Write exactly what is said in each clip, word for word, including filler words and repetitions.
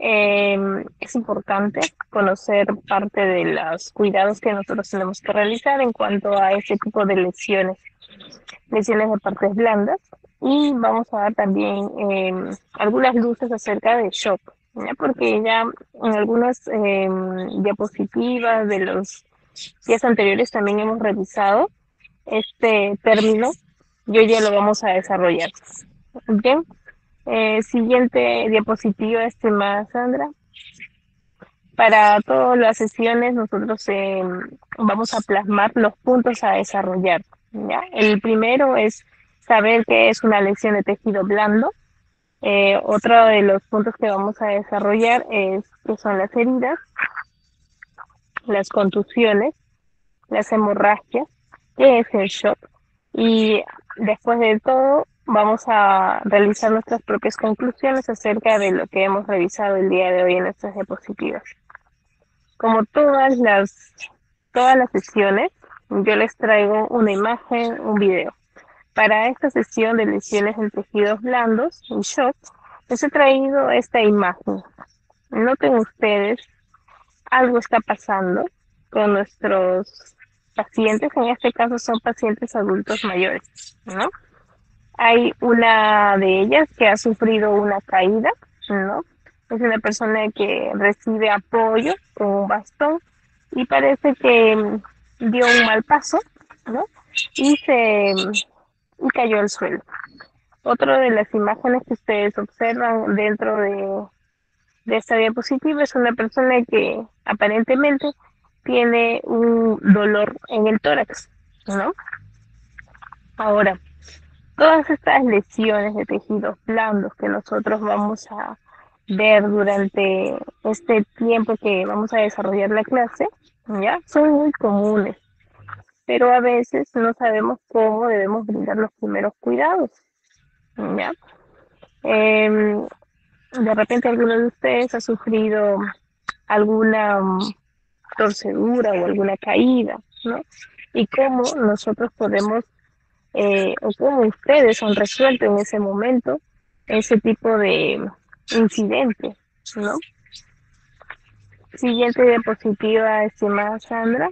Eh, es importante conocer parte de los cuidados que nosotros tenemos que realizar en cuanto a este tipo de lesiones, lesiones de partes blandas. Y vamos a dar también eh, algunas luces acerca del shock, ¿ya? Porque ya en algunas eh, diapositivas de los días anteriores también hemos revisado este término. Yo ya lo vamos a desarrollar. Bien, eh, siguiente diapositiva, estimada Sandra. Para todas las sesiones nosotros eh, vamos a plasmar los puntos a desarrollar, ¿ya? El primero es saber qué es una lesión de tejido blando. Eh, otro de los puntos que vamos a desarrollar es qué son las heridas, las contusiones, las hemorragias, qué es el shock. Y después de todo vamos a realizar nuestras propias conclusiones acerca de lo que hemos revisado el día de hoy en nuestras diapositivas. Como todas las, todas las sesiones, yo les traigo una imagen, un video. Para esta sesión de lesiones en tejidos blandos, en shock, les he traído esta imagen. Noten ustedes, algo está pasando con nuestros pacientes, en este caso son pacientes adultos mayores, ¿no? Hay una de ellas que ha sufrido una caída, ¿no? Es una persona que recibe apoyo con un bastón y parece que mm, dio un mal paso, ¿no? Y se y cayó al suelo. Otra de las imágenes que ustedes observan dentro de, de esta diapositiva es una persona que aparentemente tiene un dolor en el tórax, ¿no? Ahora, todas estas lesiones de tejidos blandos que nosotros vamos a ver durante este tiempo que vamos a desarrollar la clase, ¿ya? Son muy comunes, pero a veces no sabemos cómo debemos brindar los primeros cuidados, ¿ya? Eh, de repente alguno de ustedes ha sufrido alguna um, torcedura o alguna caída, ¿no? Y cómo nosotros podemos eh, o cómo ustedes han resuelto en ese momento ese tipo de incidente, ¿no? Siguiente diapositiva, estimada Sandra.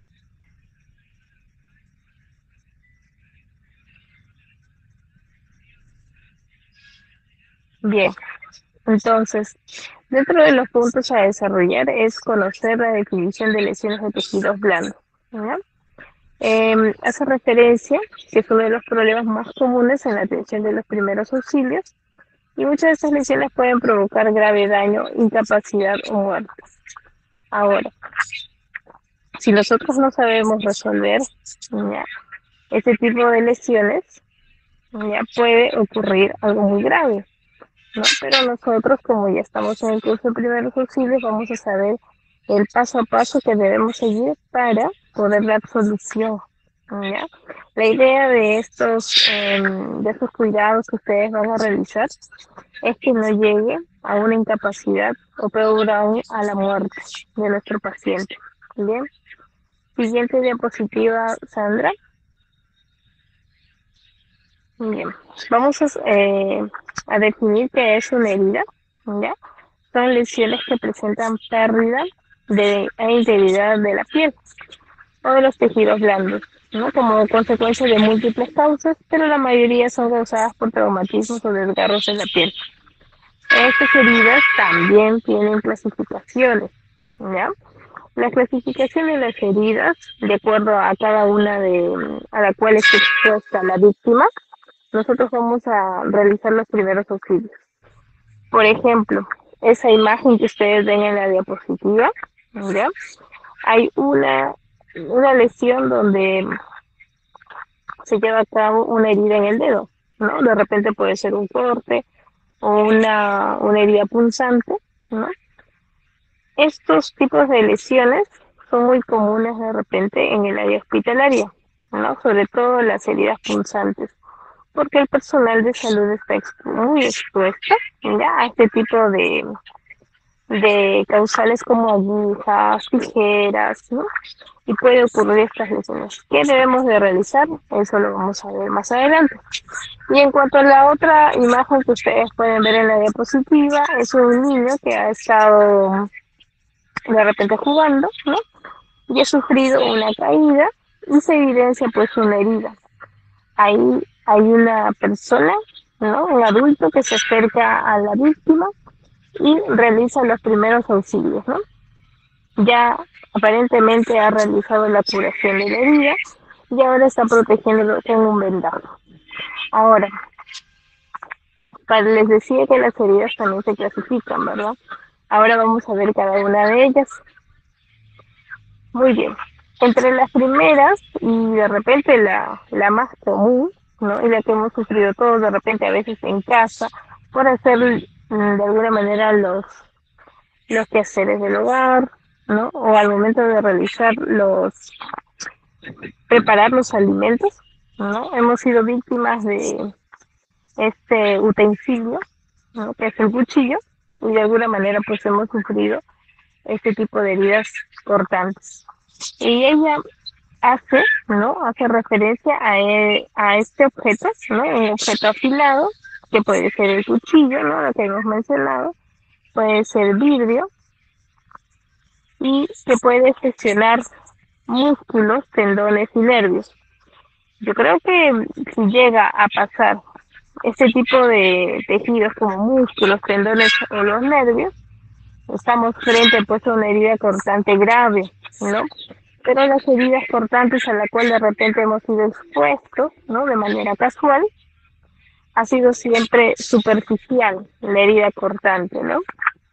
Bien, entonces, dentro de los puntos a desarrollar es conocer la definición de lesiones de tejidos blandos, ¿ya? Eh, hace referencia que es uno de los problemas más comunes en la atención de los primeros auxilios y muchas de estas lesiones pueden provocar grave daño, incapacidad o muerte. Ahora, si nosotros no sabemos resolver ya, este tipo de lesiones, ya puede ocurrir algo muy grave, ¿no? Pero nosotros, como ya estamos en el curso de primeros auxilios, vamos a saber el paso a paso que debemos seguir para poder dar solución, ¿ya? La idea de estos, eh, de estos cuidados que ustedes van a realizar es que no llegue a una incapacidad o peor aún a la muerte de nuestro paciente. Bien. Siguiente diapositiva, Sandra. Bien. Vamos a, eh, a definir qué es una herida, ¿ya? Son lesiones que presentan pérdida de e integridad de la piel o de los tejidos blandos, ¿no? Como consecuencia de múltiples causas, pero la mayoría son causadas por traumatismos o desgarros en la piel. Estas heridas también tienen clasificaciones, ¿ya? La clasificación de las heridas, de acuerdo a cada una de a la cual está expuesta la víctima, nosotros vamos a realizar los primeros auxilios. Por ejemplo, esa imagen que ustedes ven en la diapositiva, ¿ya? Hay una, una lesión donde se lleva a cabo una herida en el dedo, ¿no? De repente puede ser un corte o una, una herida punzante, ¿no? Estos tipos de lesiones son muy comunes de repente en el área hospitalaria, ¿no? Sobre todo las heridas punzantes, porque el personal de salud está expu muy expuesto ya a este tipo de, de causales como agujas, tijeras, ¿no? Y puede ocurrir estas lesiones. ¿Qué debemos de realizar? Eso lo vamos a ver más adelante. Y en cuanto a la otra imagen que ustedes pueden ver en la diapositiva, es un niño que ha estado de repente jugando, ¿no? Y ha sufrido una caída y se evidencia pues una herida. Ahí hay una persona, ¿no? Un adulto que se acerca a la víctima y realiza los primeros auxilios, ¿no? Ya aparentemente ha realizado la curación de la herida y ahora está protegiéndolo con un vendaje. Ahora, para les decía que las heridas también se clasifican, ¿verdad? Ahora vamos a ver cada una de ellas. Muy bien. Entre las primeras y de repente la, la más común, ¿no? Y la que hemos sufrido todos de repente a veces en casa, por hacer mm, de alguna manera los, los quehaceres del hogar, ¿no? O al momento de realizar los, preparar los alimentos, ¿no? Hemos sido víctimas de este utensilio, ¿no? Que es el cuchillo, y de alguna manera pues hemos sufrido este tipo de heridas cortantes. Y ella hace, ¿no? Hace referencia a, e- a este objeto, ¿no? Un objeto afilado, que puede ser el cuchillo, ¿no? Lo que hemos mencionado, puede ser vidrio, y que puede seccionar músculos, tendones y nervios. Yo creo que si llega a pasar este tipo de tejidos como músculos, tendones o los nervios, estamos frente pues a una herida cortante grave, ¿no? Pero las heridas cortantes a la cual de repente hemos sido expuestos, ¿no? De manera casual, ha sido siempre superficial la herida cortante, ¿no?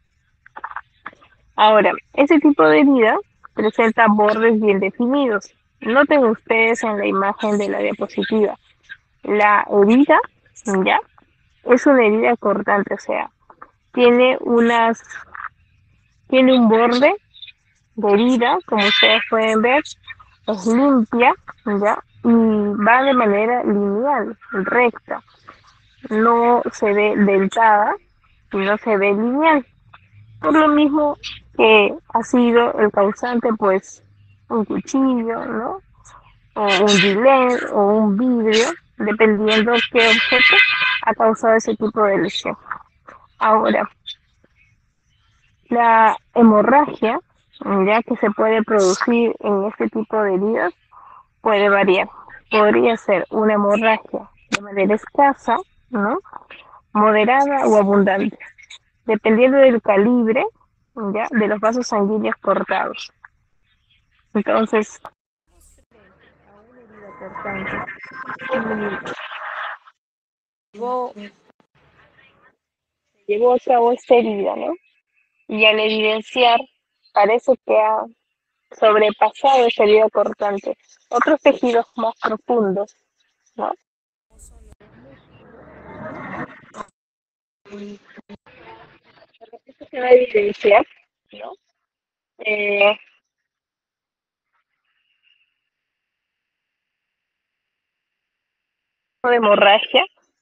Ahora, ese tipo de herida presenta bordes bien definidos. Noten ustedes en la imagen de la diapositiva, la herida, ¿ya? Es una herida cortante, o sea, tiene unas, tiene un borde de herida, como ustedes pueden ver, es limpia, ¿ya? Y va de manera lineal, recta. No se ve dentada y no se ve lineal. Por lo mismo que ha sido el causante, pues, un cuchillo, ¿no? O un gilet o un vidrio, dependiendo qué objeto ha causado ese tipo de lesión. Ahora, la hemorragia, ya que se puede producir en este tipo de heridas, puede variar. Podría ser una hemorragia de manera escasa, ¿no? Moderada o abundante, dependiendo del calibre, ¿ya? De los vasos sanguíneos cortados. Entonces, cortante. Llevó, llevó a cabo esta herida, ¿no? Y al evidenciar, parece que ha sobrepasado esa herida cortante. Otros tejidos más profundos, ¿no? Esto se va a evidenciar, ¿no? Eh, de hemorragia,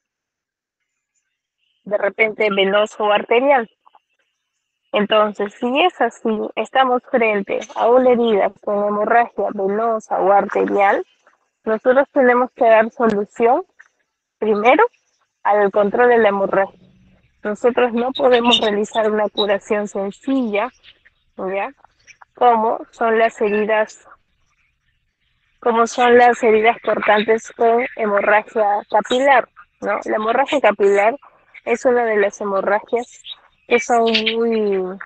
de repente venoso o arterial. Entonces, si es así, estamos frente a una herida con hemorragia venosa o arterial, nosotros tenemos que dar solución primero al control de la hemorragia. Nosotros no podemos realizar una curación sencilla, ¿ya? Como son las heridas, como son las heridas cortantes con hemorragia capilar, ¿no? La hemorragia capilar es una de las hemorragias que son muy,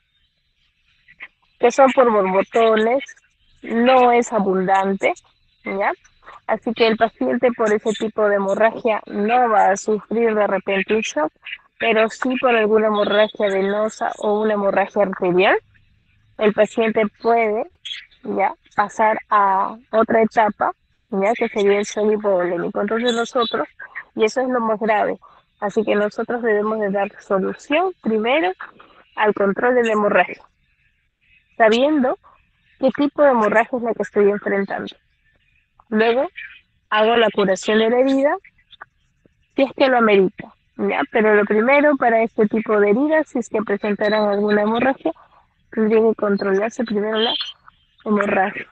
que son por borbotones, no es abundante, ¿ya? Así que el paciente por ese tipo de hemorragia no va a sufrir de repente un shock, pero sí por alguna hemorragia venosa o una hemorragia arterial, el paciente puede ya pasar a otra etapa, ya que sería el shock hipovolémico. Entonces nosotros, y eso es lo más grave, así que nosotros debemos de dar solución primero al control de la hemorragia, sabiendo qué tipo de hemorragia es la que estoy enfrentando. Luego hago la curación de la herida si es que lo amerita. ¿ya? Pero lo primero para este tipo de heridas, si es que presentaran alguna hemorragia, tendría que controlarse primero la hemorragia.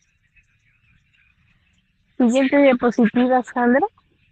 Siguiente diapositiva, Sandra.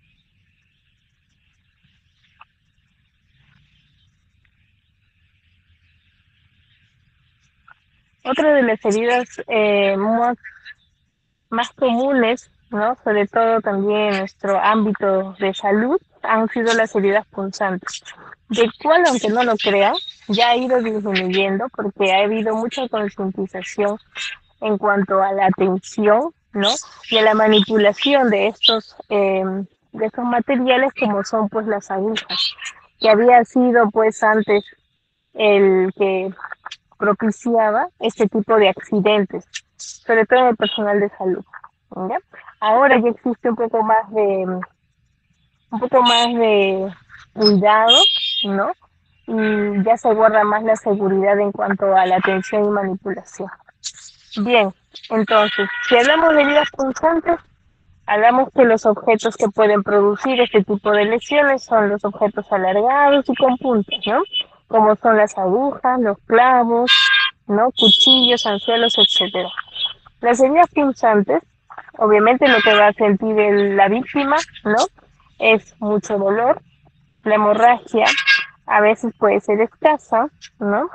Otra de las heridas eh, más, más comunes, ¿no? Sobre todo también en nuestro ámbito de salud, han sido las heridas punzantes, de cual, aunque no lo crean, ya ha ido disminuyendo porque ha habido mucha concientización en cuanto a la atención, ¿no? Y a la manipulación de estos, eh, de estos materiales como son pues las agujas, que había sido pues antes el que propiciaba este tipo de accidentes, sobre todo en el personal de salud, ¿ya? Ahora ya existe un poco más de, un poco más de cuidado, ¿no? Y ya se guarda más la seguridad en cuanto a la atención y manipulación. Bien, entonces, si hablamos de heridas punzantes, hablamos que los objetos que pueden producir este tipo de lesiones son los objetos alargados y con puntas, ¿no? Como son las agujas, los clavos, ¿no? Cuchillos, anzuelos, etcétera. Las heridas punzantes, obviamente lo que va a sentir el- la víctima, ¿no? Es mucho dolor, la hemorragia a veces puede ser escasa, ¿no?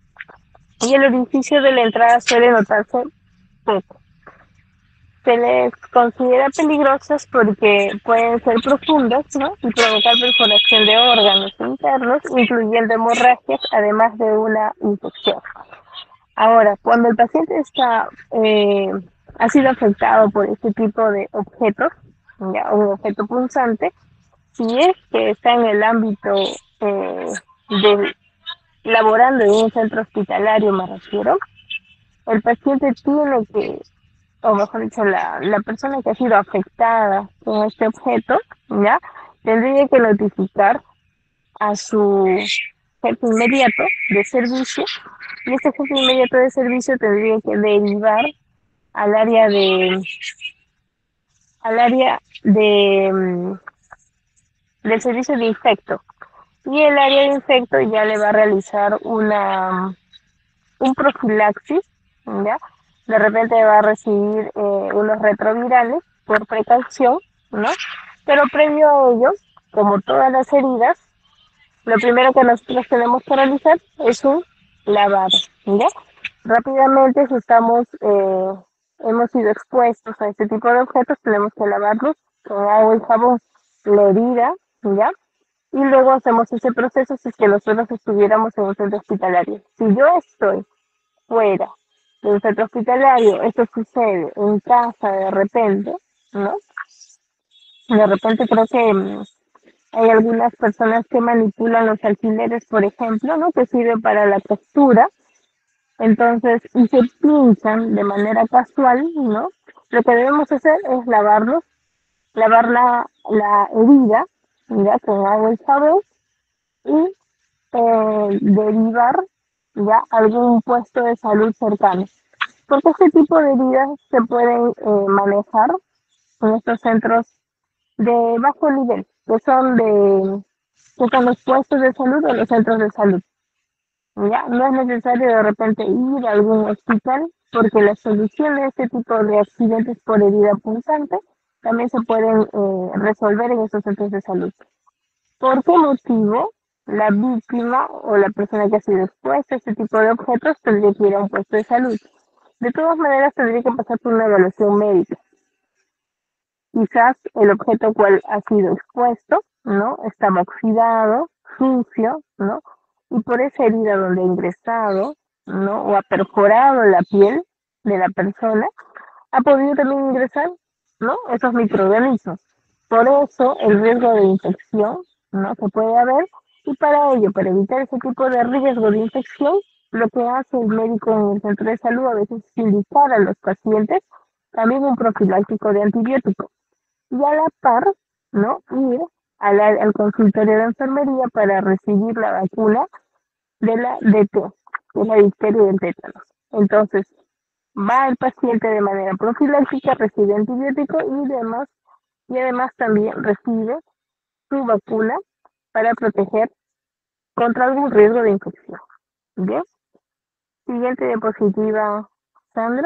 Y el orificio de la entrada suele notarse poco. Se les considera peligrosas porque pueden ser profundas, ¿no? Y provocar perforación de órganos internos, incluyendo hemorragias, además de una infección. Ahora, cuando el paciente está, eh, ha sido afectado por este tipo de objetos, ya, un objeto punzante, si es que está en el ámbito eh, de laborando en un centro hospitalario, me refiero, el paciente tiene que, o mejor dicho, la, la persona que ha sido afectada con este objeto, ¿ya? Tendría que notificar a su jefe inmediato de servicio y este jefe inmediato de servicio tendría que derivar al área de al área de mm, del servicio de infecto y el área de infecto ya le va a realizar una un profilaxis, ¿ya? De repente va a recibir eh, unos retrovirales por precaución, ¿no? Pero previo a ello, como todas las heridas, lo primero que nosotros tenemos que realizar es un lavado, ¿ya? Rápidamente, si estamos, eh, hemos sido expuestos a este tipo de objetos, tenemos que lavarlos con agua y jabón, la herida, ¿ya? Y luego hacemos ese proceso si es que nosotros estuviéramos en un centro hospitalario. Si yo estoy fuera del centro hospitalario, esto sucede en casa de repente, ¿no? De repente creo que mm, hay algunas personas que manipulan los alfileres, por ejemplo, ¿no? Que sirven para la costura, entonces, y se pinchan de manera casual, ¿no? Lo que debemos hacer es lavarlos, lavar la, la herida, ¿ya? Con agua y jabón, y eh, derivar ya algún puesto de salud cercano. Porque este tipo de heridas se pueden eh, manejar en estos centros de bajo nivel, que son de que son los puestos de salud o los centros de salud. Ya no es necesario de repente ir a algún hospital porque la solución de este tipo de accidentes por herida punzante también se pueden eh, resolver en estos centros de salud. ¿Por qué motivo la víctima o la persona que ha sido expuesta a este tipo de objetos tendría que ir a un puesto de salud? De todas maneras, tendría que pasar por una evaluación médica. Quizás el objeto cual ha sido expuesto, ¿no? Estaba oxidado, sucio, ¿no? Y por esa herida donde ha ingresado, ¿no? O ha perforado la piel de la persona, ha podido también ingresar, ¿no? Esos microorganismos. Por eso el riesgo de infección, ¿no? Que puede haber, y para ello, para evitar ese tipo de riesgo de infección, lo que hace el médico en el centro de salud a veces es indicar a los pacientes también un profiláctico de antibióticos y a la par, ¿no? Ir al, al consultorio de enfermería para recibir la vacuna de la D T, que es la difteria y el tétanos. Entonces, va el paciente de manera profiláctica, recibe antibiótico y demás, y además también recibe su vacuna para proteger contra algún riesgo de infección. Bien, siguiente diapositiva, Sandra.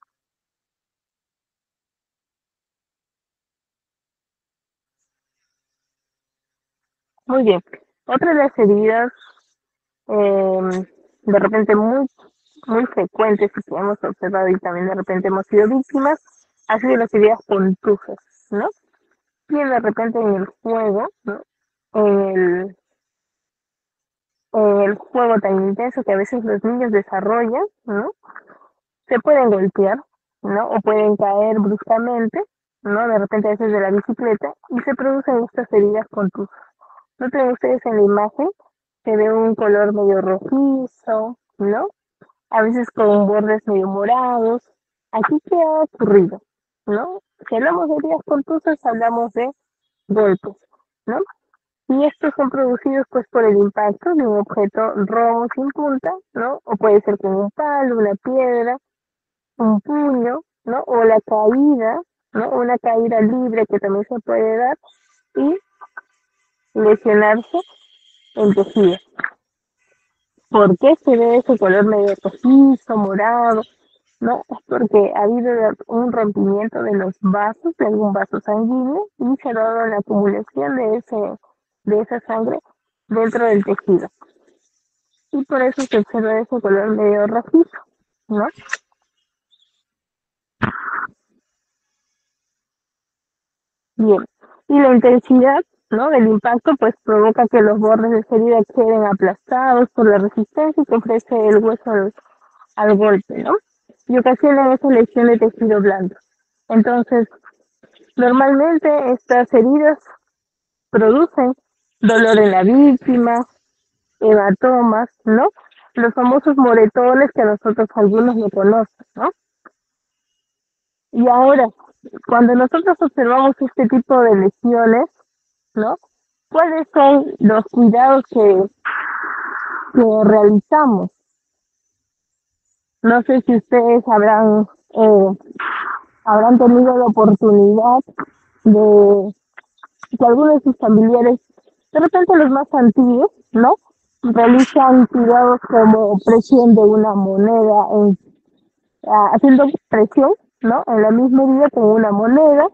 Muy bien. Otra de las heridas eh, de repente muy, muy frecuentes y que hemos observado y también de repente hemos sido víctimas, ha sido las heridas contusas, ¿no? Y de repente en el juego, ¿no? En el, en el juego tan intenso que a veces los niños desarrollan, ¿no? Se pueden golpear, ¿no? O pueden caer bruscamente, ¿no? De repente a veces de la bicicleta y se producen estas heridas contusas. Noten ustedes en la imagen, se ve un color medio rojizo, ¿no? A veces con bordes medio morados. Aquí, ¿qué ha ocurrido? ¿No? Si hablamos de heridas contusas, hablamos de golpes, ¿no? Y estos son producidos pues por el impacto de un objeto rojo sin punta, ¿no? O puede ser con un palo, una piedra, un puño, ¿no? O la caída, ¿no? Una caída libre que también se puede dar y lesionarse en tejido. ¿Por qué se ve ese color medio rojizo, morado? No, es porque ha habido un rompimiento de los vasos, de algún vaso sanguíneo, y se ha dado la acumulación de ese, de esa sangre dentro del tejido. Y por eso se observa ese color medio rojizo, ¿no? Bien. Y la intensidad, ¿no? Del impacto, pues provoca que los bordes de esa herida queden aplastados por la resistencia que ofrece el hueso al, al golpe, ¿no? Y ocasionan esa lesión de tejido blando. Entonces, normalmente estas heridas producen dolor en la víctima, hematomas, ¿no? Los famosos moretones que a nosotros algunos no conocen, ¿no? Y ahora, cuando nosotros observamos este tipo de lesiones, ¿no? ¿Cuáles son los cuidados que, que realizamos? No sé si ustedes habrán, eh, habrán tenido la oportunidad de que algunos de sus familiares, de repente los más antiguos, ¿no? Realizan cuidados como presión de una moneda, en, ah, haciendo presión, ¿no? En la misma herida con una moneda.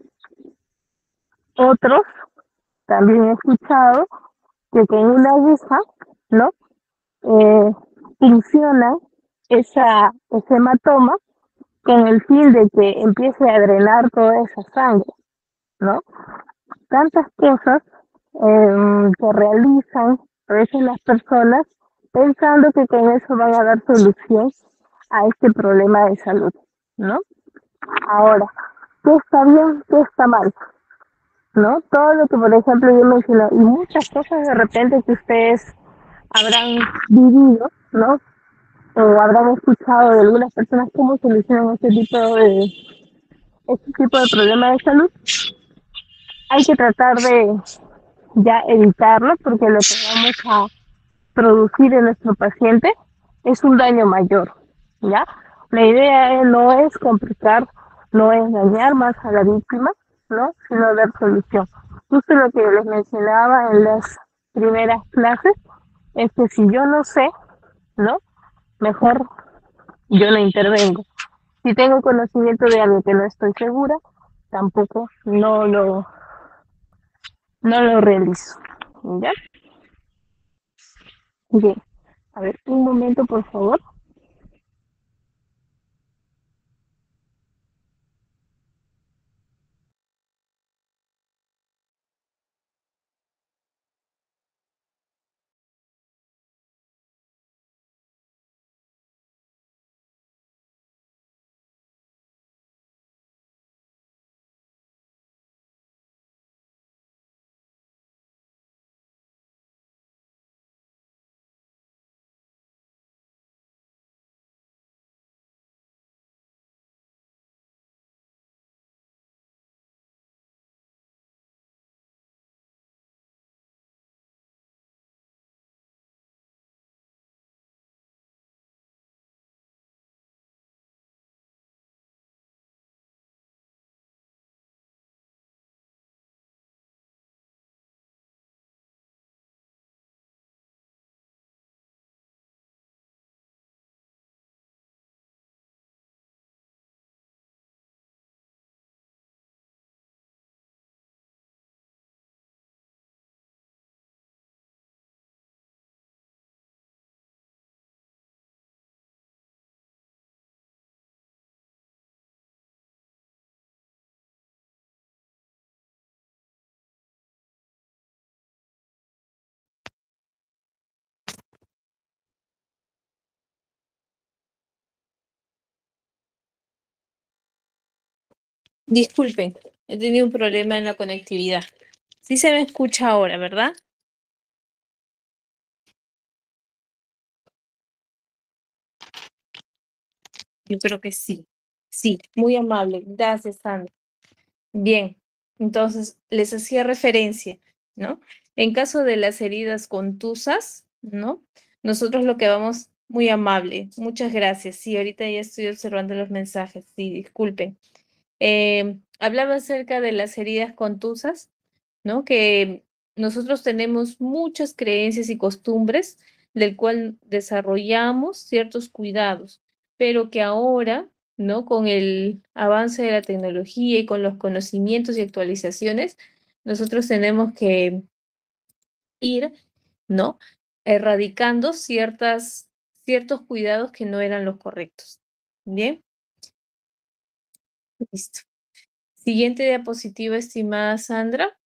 Otros, también he escuchado, que con una aguja, ¿no? Eh, funciona esa, ese hematoma con el fin de que empiece a drenar toda esa sangre, ¿no? Tantas cosas eh, que realizan a veces las personas pensando que con eso van a dar solución a este problema de salud, ¿no? Ahora, ¿qué está bien, qué está mal? ¿No? Todo lo que, por ejemplo, yo mencioné, y muchas cosas de repente que ustedes habrán vivido, ¿no? O habrán escuchado de algunas personas cómo solucionan este tipo de, este tipo de problemas de salud. Hay que tratar de ya evitarlo porque lo que vamos a producir en nuestro paciente es un daño mayor, ¿ya? La idea no es complicar, no es dañar más a la víctima, ¿no? Sino dar solución. Justo lo que les mencionaba en las primeras clases es que si yo no sé, ¿no? Mejor yo no intervengo. Si tengo conocimiento de algo que no estoy segura, tampoco no lo, no lo realizo, ¿ya? Bien, a ver, un momento, por favor. Disculpen, he tenido un problema en la conectividad. Sí se me escucha ahora, ¿verdad? Yo creo que sí. Sí, muy amable. Gracias, Sandra. Bien, entonces les hacía referencia, ¿no? En caso de las heridas contusas, ¿no? Nosotros lo que vamos, muy amable, muchas gracias. Sí, ahorita ya estoy observando los mensajes, sí, disculpen. Eh, hablaba acerca de las heridas contusas, ¿no? Que nosotros tenemos muchas creencias y costumbres del cual desarrollamos ciertos cuidados, pero que ahora, ¿no? Con el avance de la tecnología y con los conocimientos y actualizaciones, nosotros tenemos que ir, ¿no? Erradicando ciertas, ciertos cuidados que no eran los correctos. Bien, listo. Siguiente diapositiva, estimada Sandra.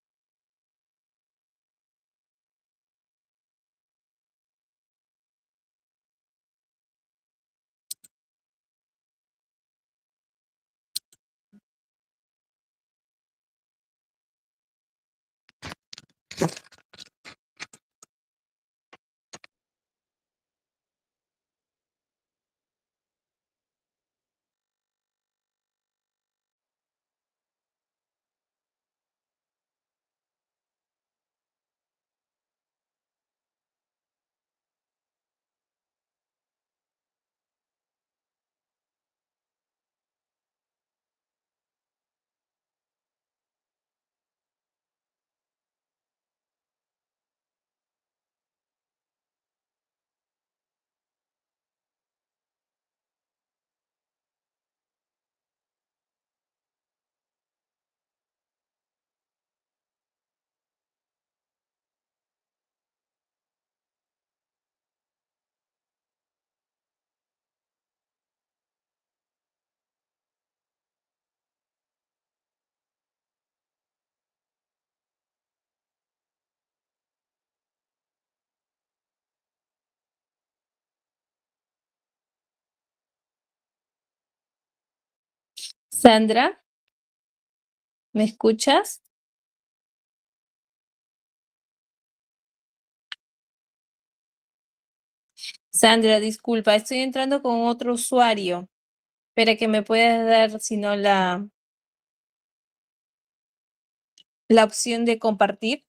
Sandra, ¿me escuchas? Sandra, disculpa, estoy entrando con otro usuario. Espera que me puedas dar, si no, la, la opción de compartir.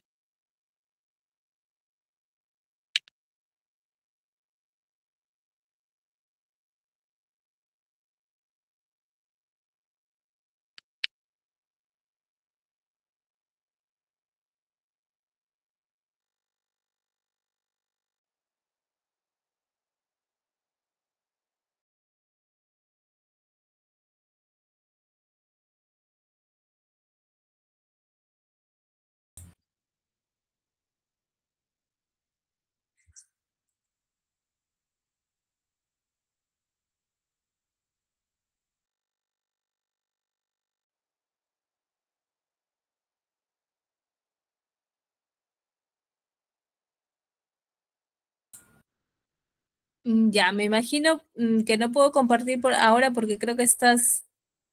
Mm, Ya, me imagino mm, que no puedo compartir por ahora porque creo que estás,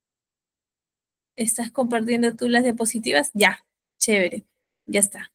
estás compartiendo tú las diapositivas. Ya, chévere, ya está.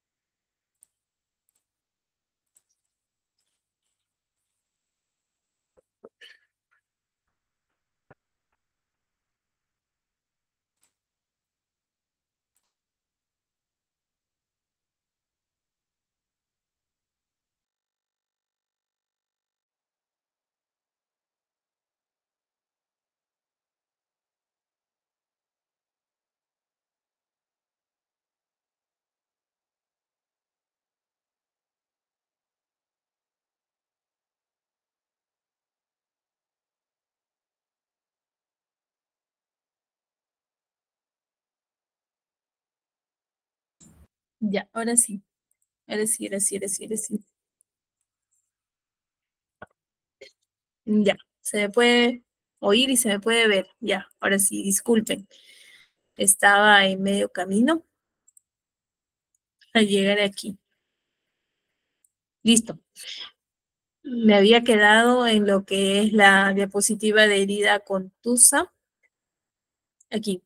Ya, ahora sí, ahora sí, ahora sí, ahora sí, ahora sí. Ya, se me puede oír y se me puede ver. Ya, ahora sí, disculpen. Estaba en medio camino al llegar aquí. Listo. Me había quedado en lo que es la diapositiva de herida contusa. aquí.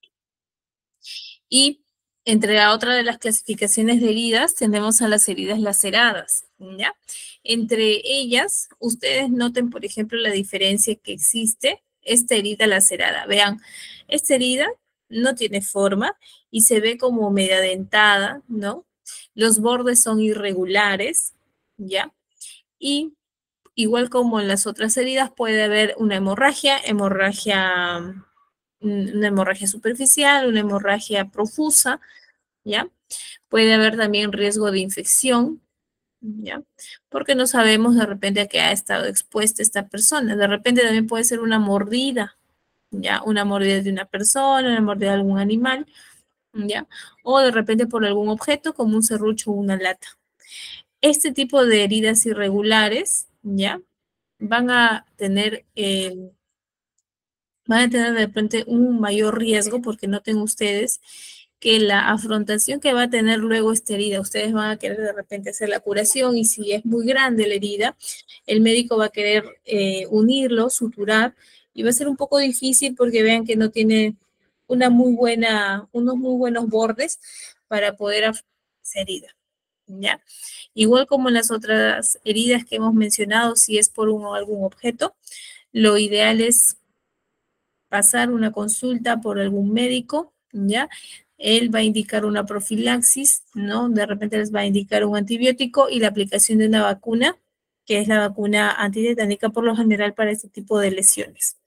Y entre la otra de las clasificaciones de heridas, tenemos a las heridas laceradas, ¿ya? Entre ellas, ustedes noten, por ejemplo, la diferencia que existe, esta herida lacerada. Vean, esta herida no tiene forma y se ve como media dentada, ¿no? Los bordes son irregulares, ¿ya? Y igual como en las otras heridas, puede haber una hemorragia, hemorragia, mm, una hemorragia superficial, una hemorragia profusa, ¿ya? Puede haber también riesgo de infección, ¿ya? Porque no sabemos de repente a qué ha estado expuesta esta persona. De repente también puede ser una mordida, ¿ya? Una mordida de una persona, una mordida de algún animal, ¿ya? O de repente por algún objeto como un serrucho o una lata. Este tipo de heridas irregulares, ¿ya? Van a tener, eh, van a tener de repente un mayor riesgo porque noten ustedes que la afrontación que va a tener luego esta herida, ustedes van a querer de repente hacer la curación y si es muy grande la herida, el médico va a querer eh, unirlo, suturar y va a ser un poco difícil porque vean que no tiene una muy buena, unos muy buenos bordes para poder afrontar esa herida, ¿ya? Igual como en las otras heridas que hemos mencionado, si es por un o algún objeto, lo ideal es pasar una consulta por algún médico, ¿ya? Él va a indicar una profilaxis, ¿no? De repente les va a indicar un antibiótico y la aplicación de una vacuna, que es la vacuna antitetánica por lo general para este tipo de lesiones.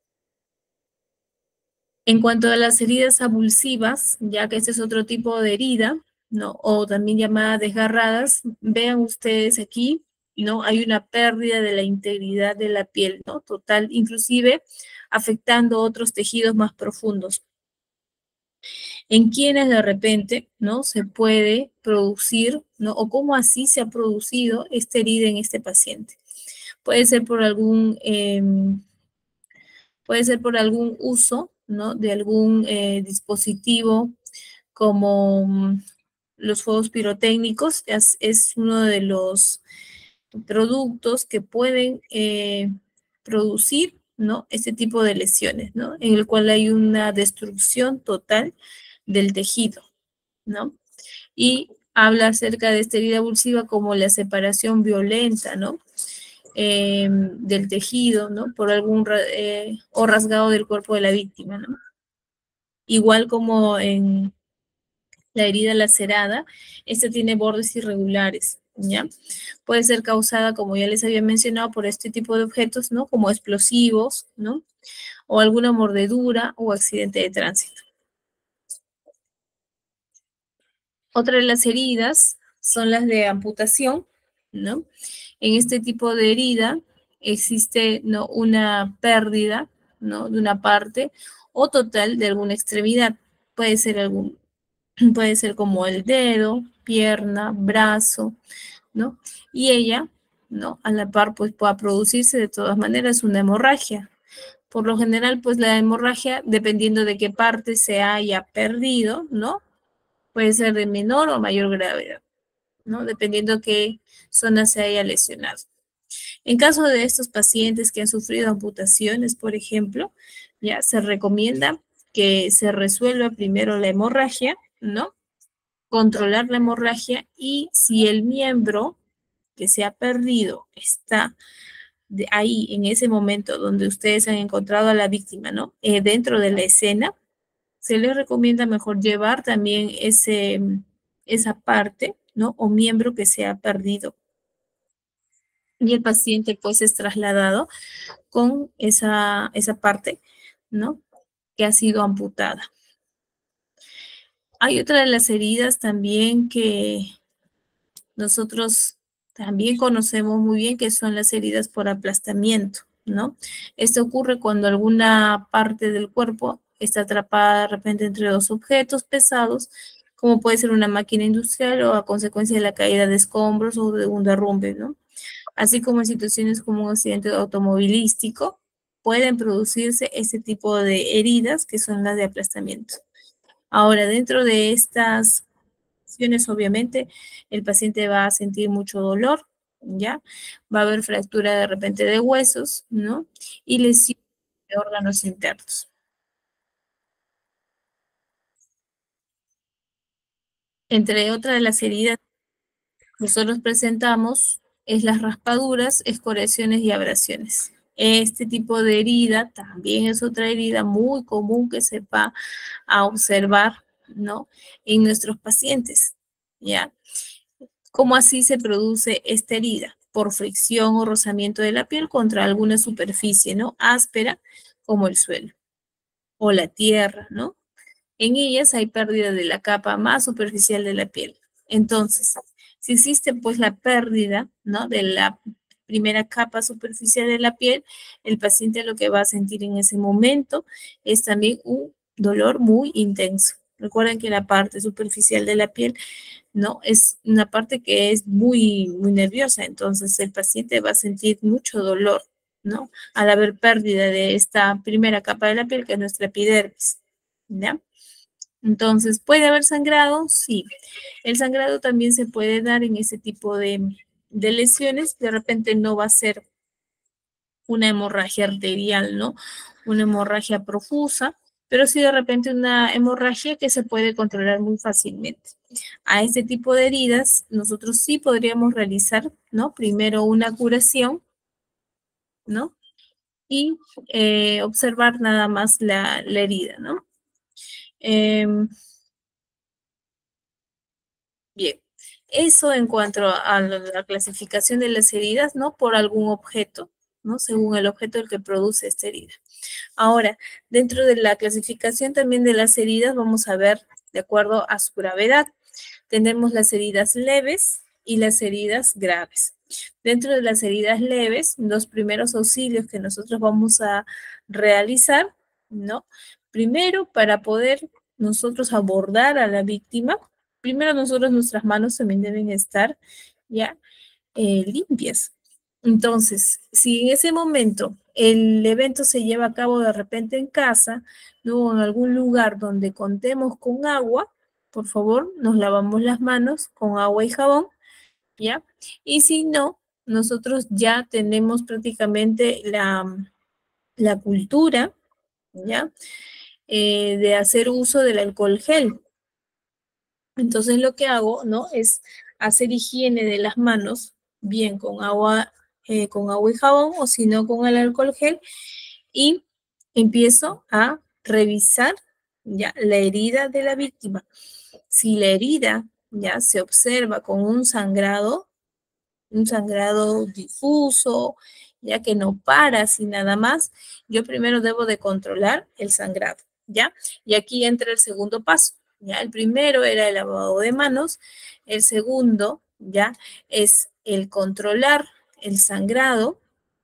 En cuanto a las heridas abulsivas, ya que este es otro tipo de herida, ¿no? O también llamadas desgarradas, vean ustedes aquí, ¿no? Hay una pérdida de la integridad de la piel, ¿no? Total, inclusive afectando otros tejidos más profundos. En quienes de repente, ¿no? Se puede producir, ¿no? O cómo así se ha producido esta herida en este paciente. Puede ser por algún, eh, puede ser por algún uso, ¿no? De algún eh, dispositivo como mm, los fuegos pirotécnicos, es, es uno de los productos que pueden eh, producir, ¿no? Este tipo de lesiones, ¿no? En el cual hay una destrucción total del tejido, ¿no? Y habla acerca de esta herida abulsiva como la separación violenta, ¿no? Eh, del tejido, ¿no? Por algún eh, o rasgado del cuerpo de la víctima, ¿no? Igual como en la herida lacerada, esta tiene bordes irregulares, ¿ya? Puede ser causada, como ya les había mencionado, por este tipo de objetos, ¿no? Como explosivos, ¿no? O alguna mordedura o accidente de tránsito. Otra de las heridas son las de amputación, ¿no? En este tipo de herida existe, ¿no? Una pérdida, ¿no? De una parte o total de alguna extremidad. Puede ser algún, puede ser como el dedo, pierna, brazo, ¿no? Y ella, ¿no? A la par, pues pueda producirse de todas maneras una hemorragia. Por lo general, pues la hemorragia, dependiendo de qué parte se haya perdido, ¿no? Puede ser de menor o mayor gravedad, ¿no? Dependiendo qué zona se haya lesionado. En caso de estos pacientes que han sufrido amputaciones, por ejemplo, ya se recomienda que se resuelva primero la hemorragia, ¿no? Controlar la hemorragia y si el miembro que se ha perdido está de ahí en ese momento donde ustedes han encontrado a la víctima, ¿no? Eh, dentro de la escena, se les recomienda mejor llevar también ese, esa parte, ¿no? O miembro que se ha perdido. Y el paciente pues es trasladado con esa, esa parte, ¿no? Que ha sido amputada. Hay otra de las heridas también que nosotros también conocemos muy bien, que son las heridas por aplastamiento, ¿no? Esto ocurre cuando alguna parte del cuerpo está atrapada de repente entre dos objetos pesados, como puede ser una máquina industrial o a consecuencia de la caída de escombros o de un derrumbe, ¿no? Así como en situaciones como un accidente automovilístico, pueden producirse este tipo de heridas que son las de aplastamiento. Ahora, dentro de estas lesiones, obviamente, el paciente va a sentir mucho dolor, ¿ya? Va a haber fractura de repente de huesos, ¿no? Y lesión de órganos internos. Entre otras de las heridas que nosotros presentamos es las raspaduras, escoriaciones y abrasiones. Este tipo de herida también es otra herida muy común que se va a observar, ¿no? En nuestros pacientes, ¿ya? ¿Cómo así se produce esta herida? Por fricción o rozamiento de la piel contra alguna superficie, ¿no? Áspera, como el suelo o la tierra, ¿no? En ellas hay pérdida de la capa más superficial de la piel. Entonces, si existe pues la pérdida, ¿no? De la primera capa superficial de la piel, el paciente lo que va a sentir en ese momento es también un dolor muy intenso. Recuerden que la parte superficial de la piel, ¿no? Es una parte que es muy, muy nerviosa, entonces el paciente va a sentir mucho dolor, ¿no? Al haber pérdida de esta primera capa de la piel, que es nuestra epidermis, ¿ya? Entonces, ¿puede haber sangrado? Sí. El sangrado también se puede dar en ese tipo de, de lesiones. De repente no va a ser una hemorragia arterial, ¿no? Una hemorragia profusa, pero sí de repente una hemorragia que se puede controlar muy fácilmente. A este tipo de heridas, nosotros sí podríamos realizar, ¿no? Primero una curación, ¿no? Y eh, observar nada más la, la herida, ¿no? Eh, Bien, eso en cuanto a la, la clasificación de las heridas, ¿no? Por algún objeto, ¿no? Según el objeto el que produce esta herida. Ahora, dentro de la clasificación también de las heridas, vamos a ver de acuerdo a su gravedad. Tenemos las heridas leves y las heridas graves. Dentro de las heridas leves, los primeros auxilios que nosotros vamos a realizar, ¿no? Primero, para poder nosotros abordar a la víctima, primero nosotros, nuestras manos también deben estar ya eh, limpias. Entonces, si en ese momento el evento se lleva a cabo de repente en casa, ¿no? En algún lugar donde contemos con agua, por favor, nos lavamos las manos con agua y jabón, ¿ya? Y si no, nosotros ya tenemos prácticamente la, la cultura, ¿ya? Eh, de hacer uso del alcohol gel. Entonces lo que hago, ¿no? Es hacer higiene de las manos, bien con agua, eh, con agua y jabón, o si no con el alcohol gel, y empiezo a revisar ya la herida de la víctima. Si la herida ya se observa con un sangrado, un sangrado difuso, ya que no para así nada más, yo primero debo de controlar el sangrado, ¿ya? Y aquí entra el segundo paso, ¿ya? El primero era el lavado de manos, el segundo, ¿ya? Es el controlar el sangrado.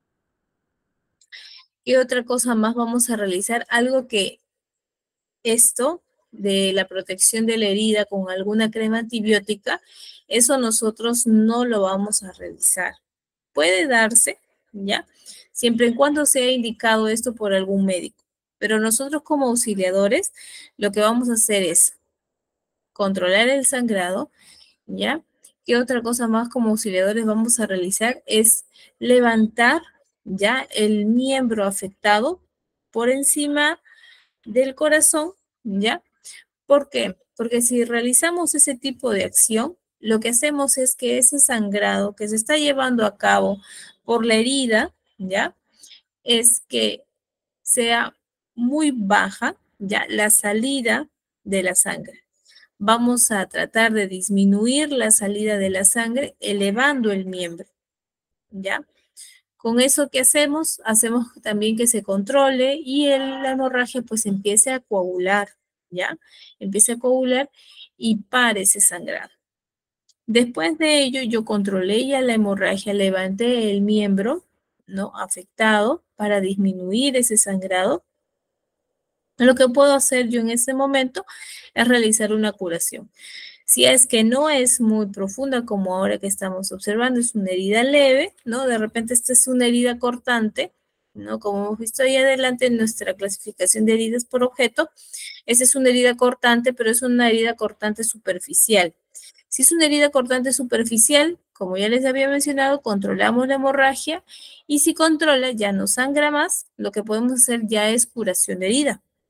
Y otra cosa más vamos a realizar, algo que esto de la protección de la herida con alguna crema antibiótica, eso nosotros no lo vamos a realizar. Puede darse, ¿ya? Siempre y cuando sea indicado esto por algún médico. Pero nosotros como auxiliadores, lo que vamos a hacer es controlar el sangrado, ¿ya? ¿Qué otra cosa más como auxiliadores vamos a realizar? Es levantar, ¿ya? El miembro afectado por encima del corazón, ¿ya? ¿Por qué? Porque si realizamos ese tipo de acción, lo que hacemos es que ese sangrado que se está llevando a cabo por la herida, ¿ya? Es que sea muy baja, ¿ya? La salida de la sangre. Vamos a tratar de disminuir la salida de la sangre elevando el miembro, ¿ya? Con eso que hacemos, hacemos también que se controle y el, la hemorragia pues empiece a coagular, ¿ya? Empiece a coagular y pare ese sangrado. Después de ello, yo controlé ya la hemorragia, levanté el miembro, ¿no? Afectado para disminuir ese sangrado. Lo que puedo hacer yo en ese momento es realizar una curación. Si es que no es muy profunda como ahora que estamos observando, es una herida leve, ¿no? De repente esta es una herida cortante, ¿no? Como hemos visto ahí adelante en nuestra clasificación de heridas por objeto, esa es una herida cortante, pero es una herida cortante superficial. Si es una herida cortante superficial, como ya les había mencionado, controlamos la hemorragia y si controla, ya no sangra más, lo que podemos hacer ya es curación de herida.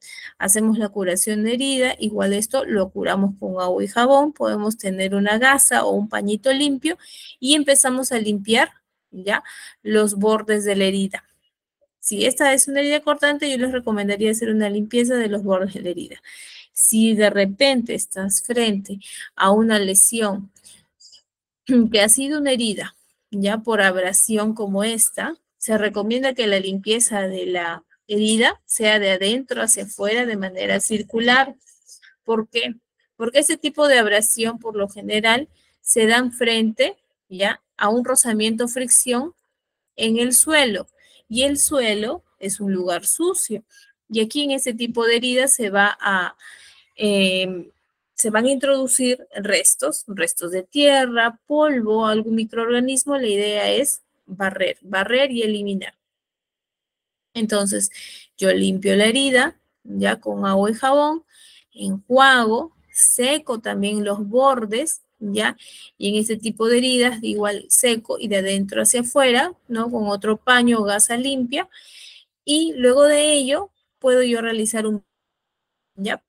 Hacemos la curación de herida, igual esto lo curamos con agua y jabón, podemos tener una gasa o un pañito limpio y empezamos a limpiar, ¿ya?, los bordes de la herida. Si esta es una herida cortante, yo les recomendaría hacer una limpieza de los bordes de la herida. Si de repente estás frente a una lesión que ha sido una herida, ya por abrasión como esta, se recomienda que la limpieza de la herida sea de adentro hacia afuera de manera circular. ¿Por qué? Porque ese tipo de abrasión, por lo general, se dan frente, ya, a un rozamiento, fricción en el suelo. Y el suelo es un lugar sucio. Y aquí en ese tipo de heridas se va a... Eh, se van a introducir restos, restos de tierra, polvo, algún microorganismo. La idea es barrer, barrer y eliminar. Entonces, yo limpio la herida, ya con agua y jabón, enjuago, seco también los bordes, ya, y en este tipo de heridas, igual seco y de adentro hacia afuera, ¿no? Con otro paño o gasa limpia, y luego de ello, puedo yo realizar un, ya.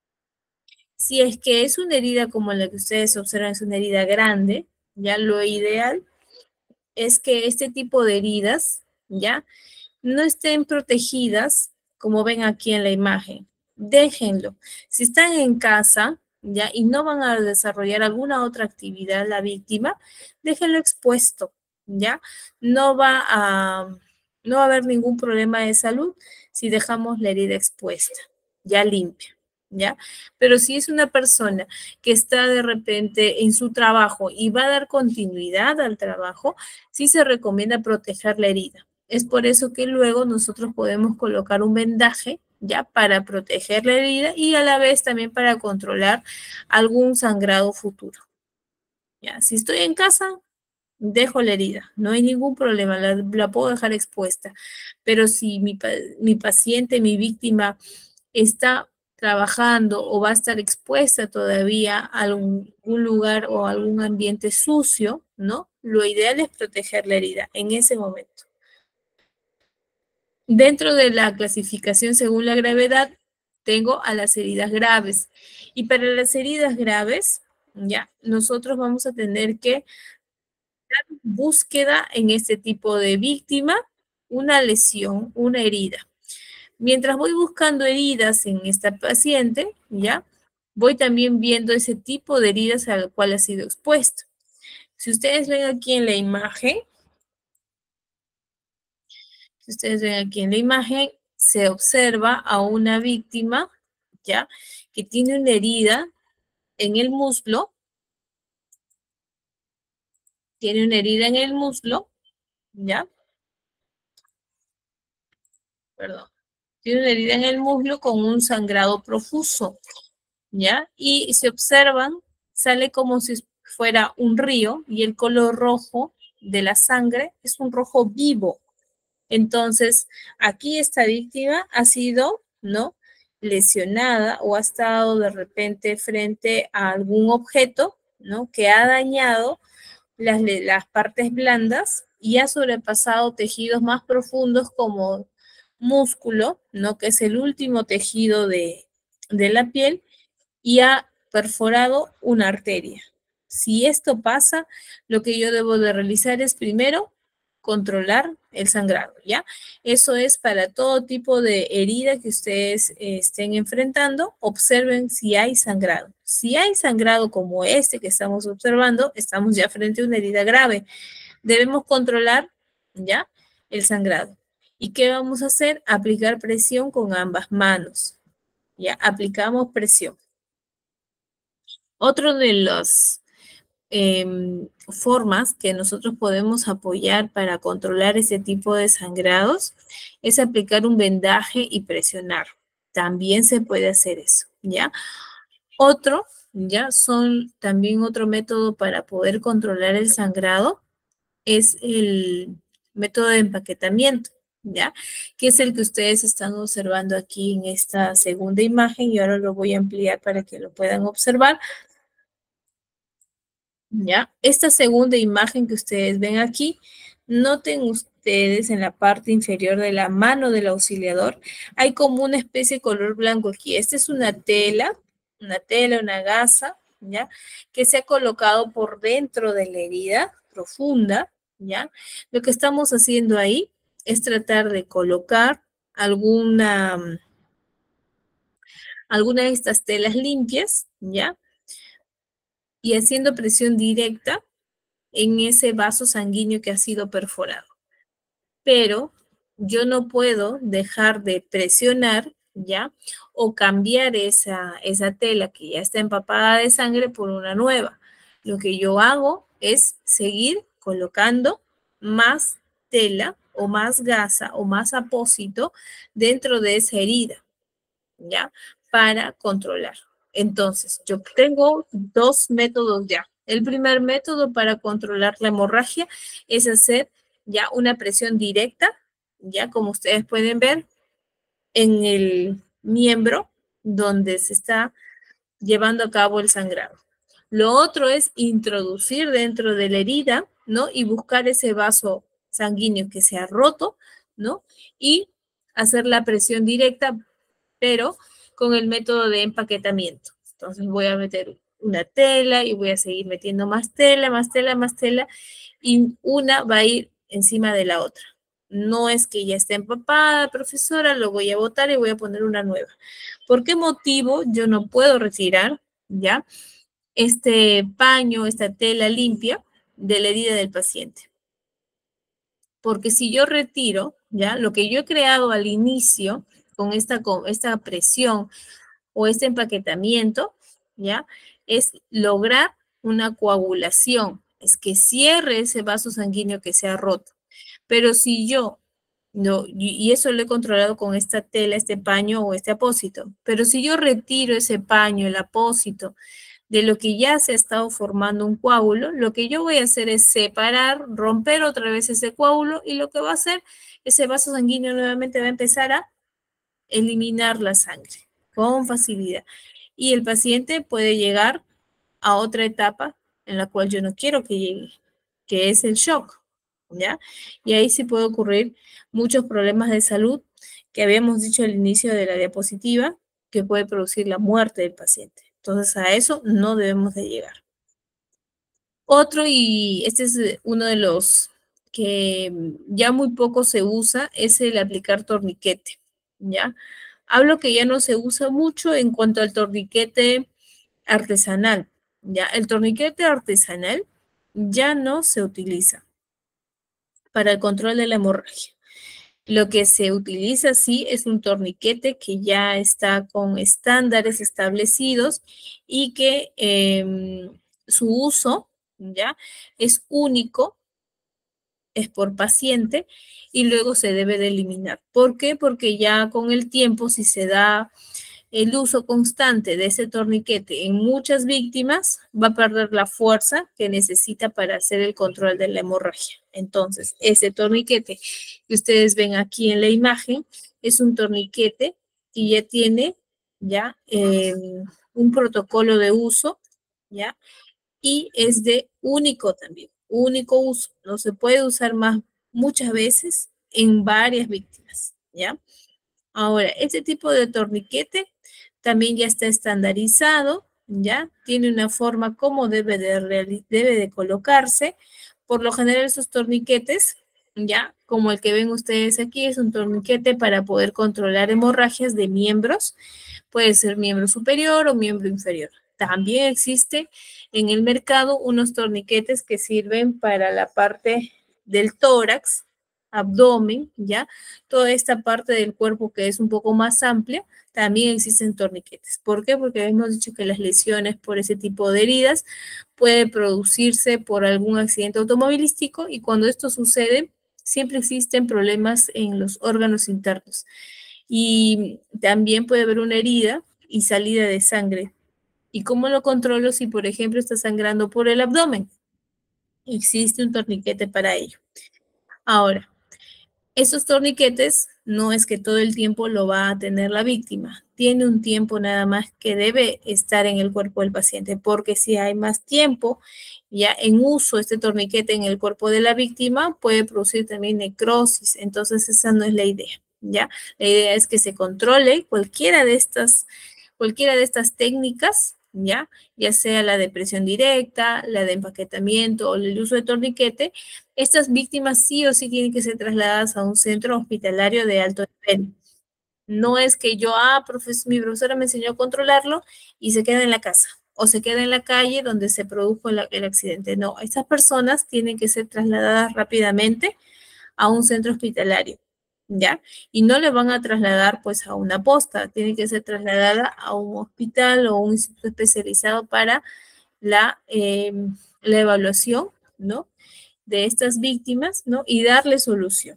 Si es que es una herida como la que ustedes observan, es una herida grande, ya lo ideal es que este tipo de heridas, ya, no estén protegidas, como ven aquí en la imagen. Déjenlo. Si están en casa, ya, y no van a desarrollar alguna otra actividad la víctima, déjenlo expuesto, ya. No va a, no va a haber ningún problema de salud si dejamos la herida expuesta, ya limpia, ya. Pero si es una persona que está de repente en su trabajo y va a dar continuidad al trabajo, sí se recomienda proteger la herida. Es por eso que luego nosotros podemos colocar un vendaje, ya, para proteger la herida y a la vez también para controlar algún sangrado futuro. Ya, si estoy en casa, dejo la herida, no hay ningún problema, la, la puedo dejar expuesta. Pero si mi, mi paciente, mi víctima, está trabajando o va a estar expuesta todavía a algún, un lugar o algún ambiente sucio, ¿no? Lo ideal es proteger la herida en ese momento. Dentro de la clasificación según la gravedad, tengo a las heridas graves. Y para las heridas graves, ya, nosotros vamos a tener que dar búsqueda en este tipo de víctima, una lesión, una herida. Mientras voy buscando heridas en esta paciente, ya, voy también viendo ese tipo de heridas al cual ha sido expuesto. Si ustedes ven aquí en la imagen, si ustedes ven aquí en la imagen, se observa a una víctima, ¿ya?, que tiene una herida en el muslo, tiene una herida en el muslo, ¿ya? Perdón. Tiene una herida en el muslo con un sangrado profuso, ¿ya? Y se observan, sale como si fuera un río y el color rojo de la sangre es un rojo vivo. Entonces, aquí esta víctima ha sido, ¿no?, lesionada o ha estado de repente frente a algún objeto, ¿no?, que ha dañado las, las partes blandas y ha sobrepasado tejidos más profundos como músculo, ¿no?, que es el último tejido de, de la piel, y ha perforado una arteria. Si esto pasa, lo que yo debo de realizar es primero controlar el sangrado, ¿ya? Eso es para todo tipo de herida que ustedes eh, estén enfrentando. Observen si hay sangrado. Si hay sangrado como este que estamos observando, estamos ya frente a una herida grave. Debemos controlar, ¿ya?, el sangrado. ¿Y qué vamos a hacer? Aplicar presión con ambas manos, ¿ya? Aplicamos presión. Otro de los Eh, formas que nosotros podemos apoyar para controlar ese tipo de sangrados es aplicar un vendaje y presionar. También se puede hacer eso, ¿ya? Otro, ¿ya?, son también otro método para poder controlar el sangrado es el método de empaquetamiento, ¿ya?, que es el que ustedes están observando aquí en esta segunda imagen, y ahora lo voy a ampliar para que lo puedan observar. ¿Ya? Esta segunda imagen que ustedes ven aquí noten ustedes en la parte inferior de la mano del auxiliador, hay como una especie de color blanco aquí. Esta es una tela, una tela, una gasa, ¿ya? Que se ha colocado por dentro de la herida profunda, ¿ya? Lo que estamos haciendo ahí es tratar de colocar alguna, alguna de estas telas limpias, ¿ya? Y haciendo presión directa en ese vaso sanguíneo que ha sido perforado. Pero yo no puedo dejar de presionar, ¿ya? O cambiar esa, esa tela que ya está empapada de sangre por una nueva. Lo que yo hago es seguir colocando más tela o más gasa o más apósito dentro de esa herida, ¿ya? Para controlar. Entonces, yo tengo dos métodos ya. El primer método para controlar la hemorragia es hacer ya una presión directa, ya como ustedes pueden ver, en el miembro donde se está llevando a cabo el sangrado. Lo otro es introducir dentro de la herida, ¿no? Y buscar ese vaso sanguíneo que se ha roto, ¿no? Y hacer la presión directa, pero con el método de empaquetamiento. Entonces voy a meter una tela y voy a seguir metiendo más tela, más tela, más tela, y una va a ir encima de la otra. No es que ya esté empapada, profesora, lo voy a botar y voy a poner una nueva. ¿Por qué motivo yo no puedo retirar, ya, este paño, esta tela limpia de la herida del paciente? Porque si yo retiro, ya, lo que yo he creado al inicio con esta, con esta presión o este empaquetamiento, ya, es lograr una coagulación, es que cierre ese vaso sanguíneo que se ha roto. Pero si yo, no, y eso lo he controlado con esta tela, este paño o este apósito, pero si yo retiro ese paño, el apósito, de lo que ya se ha estado formando un coágulo, lo que yo voy a hacer es separar, romper otra vez ese coágulo y lo que va a hacer, ese vaso sanguíneo nuevamente va a empezar a eliminar la sangre con facilidad. Y el paciente puede llegar a otra etapa en la cual yo no quiero que llegue, que es el shock, ¿ya? Y ahí sí puede ocurrir muchos problemas de salud que habíamos dicho al inicio de la diapositiva, que puede producir la muerte del paciente. Entonces, a eso no debemos de llegar. Otro, y este es uno de los que ya muy poco se usa, es el aplicar torniquete, ¿ya? Hablo que ya no se usa mucho en cuanto al torniquete artesanal, ¿ya? El torniquete artesanal ya no se utiliza para el control de la hemorragia. Lo que se utiliza, sí, es un torniquete que ya está con estándares establecidos y que eh, su uso, ¿ya? Es único, es por paciente y luego se debe de eliminar. ¿Por qué? Porque ya con el tiempo, si se da el uso constante de ese torniquete en muchas víctimas, va a perder la fuerza que necesita para hacer el control de la hemorragia. Entonces, ese torniquete que ustedes ven aquí en la imagen es un torniquete que ya tiene ya eh, un protocolo de uso, ¿ya? Y es de único también, único uso. No se puede usar más muchas veces en varias víctimas, ¿ya? Ahora, este tipo de torniquete también ya está estandarizado, ¿ya? Tiene una forma como debe de, debe de colocarse. Por lo general, esos torniquetes, ¿ya? Como el que ven ustedes aquí, es un torniquete para poder controlar hemorragias de miembros. Puede ser miembro superior o miembro inferior. También existe en el mercado unos torniquetes que sirven para la parte del tórax, abdomen, ¿ya? Toda esta parte del cuerpo que es un poco más amplia, también existen torniquetes. ¿Por qué? Porque hemos dicho que las lesiones por ese tipo de heridas pueden producirse por algún accidente automovilístico y cuando esto sucede, siempre existen problemas en los órganos internos. Y también puede haber una herida y salida de sangre. ¿Y cómo lo controlo si, por ejemplo, está sangrando por el abdomen? Existe un torniquete para ello. Ahora, Esos torniquetes no es que todo el tiempo lo va a tener la víctima, tiene un tiempo nada más que debe estar en el cuerpo del paciente, porque si hay más tiempo ya en uso este torniquete en el cuerpo de la víctima, puede producir también necrosis, entonces esa no es la idea, ¿ya? La idea es que se controle cualquiera de estas, cualquiera de estas técnicas, ¿ya? Ya sea la de presión directa, la de empaquetamiento o el uso de torniquete. Estas víctimas sí o sí tienen que ser trasladadas a un centro hospitalario de alto nivel. No es que yo, ah, profes, mi profesora me enseñó a controlarlo y se queda en la casa o se queda en la calle donde se produjo el, el accidente. No, estas personas tienen que ser trasladadas rápidamente a un centro hospitalario, ¿ya? Y no le van a trasladar pues a una posta, tiene que ser trasladada a un hospital o un instituto especializado para la, eh, la evaluación, ¿no? De estas víctimas, ¿no? Y darle solución.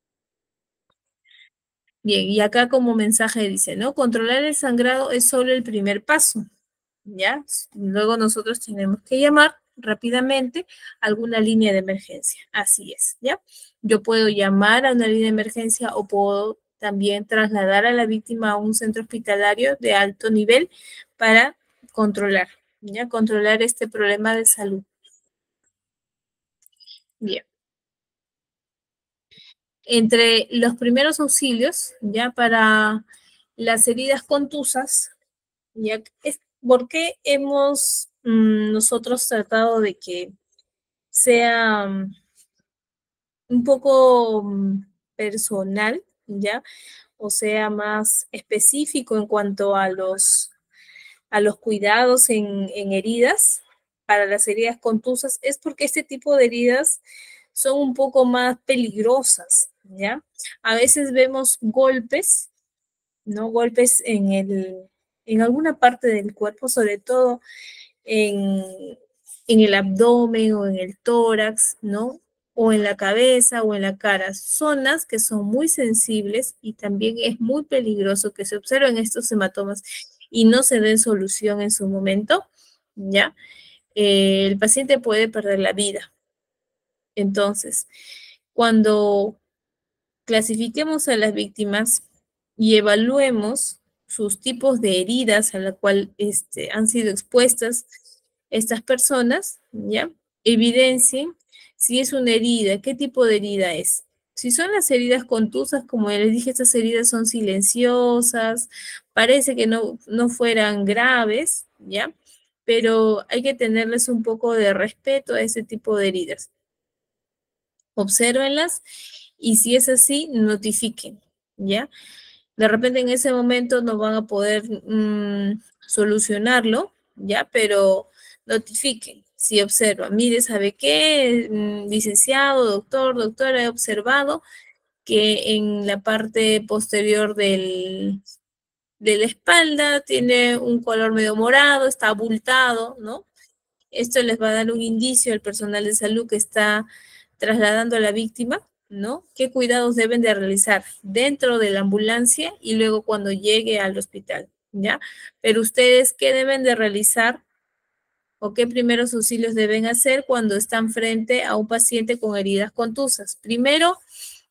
Bien, y acá como mensaje dice, ¿no? Controlar el sangrado es solo el primer paso, ¿ya? Luego nosotros tenemos que llamar rápidamente a alguna línea de emergencia. Así es, ¿ya? Yo puedo llamar a una línea de emergencia o puedo también trasladar a la víctima a un centro hospitalario de alto nivel para controlar, ¿ya? Controlar este problema de salud. Bien. Entre los primeros auxilios, ya para las heridas contusas, ya es porque hemos mmm, nosotros tratado de que sea um, un poco um, personal, ya, o sea, más específico en cuanto a los, a los cuidados en, en heridas, para las heridas contusas, es porque este tipo de heridas son un poco más peligrosas, ¿ya? A veces vemos golpes, ¿no? Golpes en el, en alguna parte del cuerpo, sobre todo en, en el abdomen o en el tórax, ¿no? O en la cabeza o en la cara, zonas que son muy sensibles y también es muy peligroso que se observen estos hematomas y no se den solución en su momento, ¿ya? Eh, el paciente puede perder la vida. Entonces, cuando clasifiquemos a las víctimas y evaluemos sus tipos de heridas a la cual este, han sido expuestas estas personas, ¿ya? Evidencien si es una herida, qué tipo de herida es. Si son las heridas contusas, como les dije, estas heridas son silenciosas, parece que no, no fueran graves, ¿ya? Pero hay que tenerles un poco de respeto a ese tipo de heridas. Obsérvenlas y si es así, notifiquen, ¿ya? De repente en ese momento no van a poder mmm, solucionarlo, ¿ya? Pero notifiquen, si observan, mire, ¿sabe qué? Mm, licenciado, doctor, doctora, he observado que en la parte posterior del, de la espalda tiene un color medio morado, está abultado, ¿no? Esto les va a dar un indicio al personal de salud que está trasladando a la víctima, ¿no? ¿Qué cuidados deben de realizar dentro de la ambulancia y luego cuando llegue al hospital, ¿ya? Pero ustedes, ¿qué deben de realizar o qué primeros auxilios deben hacer cuando están frente a un paciente con heridas contusas? Primero,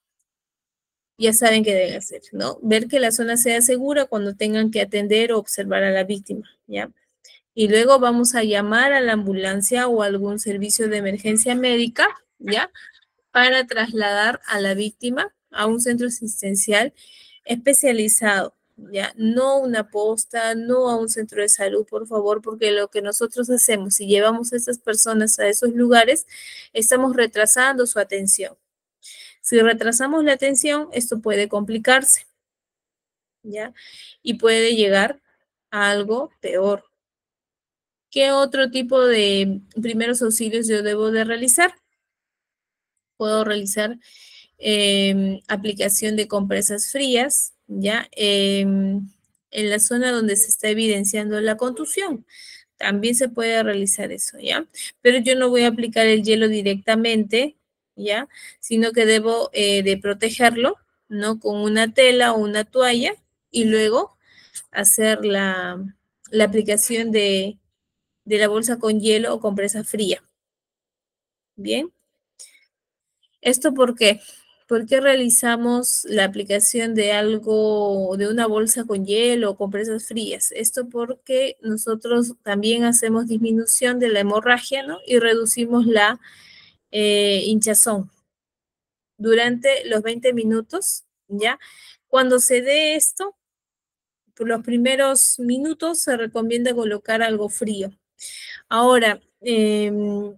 ya saben qué deben hacer, ¿no? Ver que la zona sea segura cuando tengan que atender o observar a la víctima, ¿ya? Y luego vamos a llamar a la ambulancia o algún servicio de emergencia médica, ¿ya? Para trasladar a la víctima a un centro asistencial especializado, ¿ya? No una posta, no a un centro de salud, por favor, porque lo que nosotros hacemos, si llevamos a estas personas a esos lugares, estamos retrasando su atención. Si retrasamos la atención, esto puede complicarse, ¿ya? Y puede llegar a algo peor. ¿Qué otro tipo de primeros auxilios yo debo de realizar? Puedo realizar eh, aplicación de compresas frías, ¿ya? Eh, en la zona donde se está evidenciando la contusión. También se puede realizar eso, ¿ya? Pero yo no voy a aplicar el hielo directamente, ¿ya? Sino que debo eh, de protegerlo, ¿no? Con una tela o una toalla y luego hacer la, la aplicación de, de la bolsa con hielo o compresa fría. Bien. ¿Esto por qué? ¿Por qué realizamos la aplicación de algo, de una bolsa con hielo o compresas frías? Esto porque nosotros también hacemos disminución de la hemorragia, ¿no? Y reducimos la eh, hinchazón durante los veinte minutos, ¿ya? Cuando se dé esto, por los primeros minutos se recomienda colocar algo frío. Ahora, eh,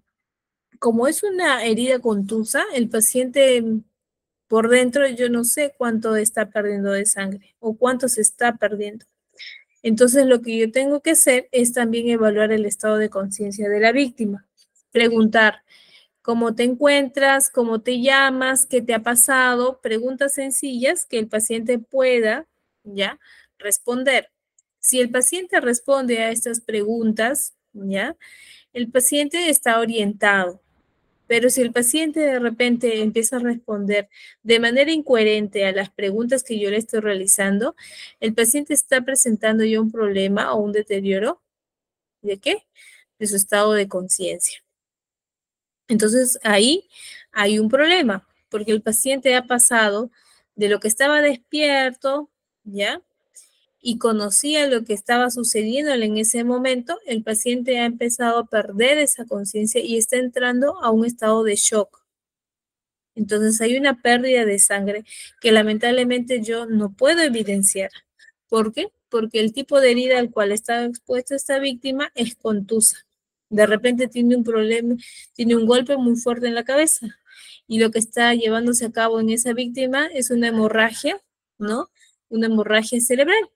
como es una herida contusa, el paciente por dentro yo no sé cuánto está perdiendo de sangre o cuánto se está perdiendo. Entonces lo que yo tengo que hacer es también evaluar el estado de conciencia de la víctima. Preguntar cómo te encuentras, cómo te llamas, qué te ha pasado, preguntas sencillas que el paciente pueda, ¿ya?, responder. Si el paciente responde a estas preguntas, ¿ya?, el paciente está orientado. Pero si el paciente de repente empieza a responder de manera incoherente a las preguntas que yo le estoy realizando, el paciente está presentando ya un problema o un deterioro, ¿de qué? De su estado de conciencia. Entonces ahí hay un problema, porque el paciente ha pasado de lo que estaba despierto, ¿ya?, y conocía lo que estaba sucediendo en ese momento, el paciente ha empezado a perder esa conciencia y está entrando a un estado de shock. Entonces hay una pérdida de sangre que lamentablemente yo no puedo evidenciar. ¿Por qué? Porque el tipo de herida al cual está expuesta esta víctima es contusa. De repente tiene un problema, tiene un golpe muy fuerte en la cabeza y lo que está llevándose a cabo en esa víctima es una hemorragia, ¿no? Una hemorragia cerebral.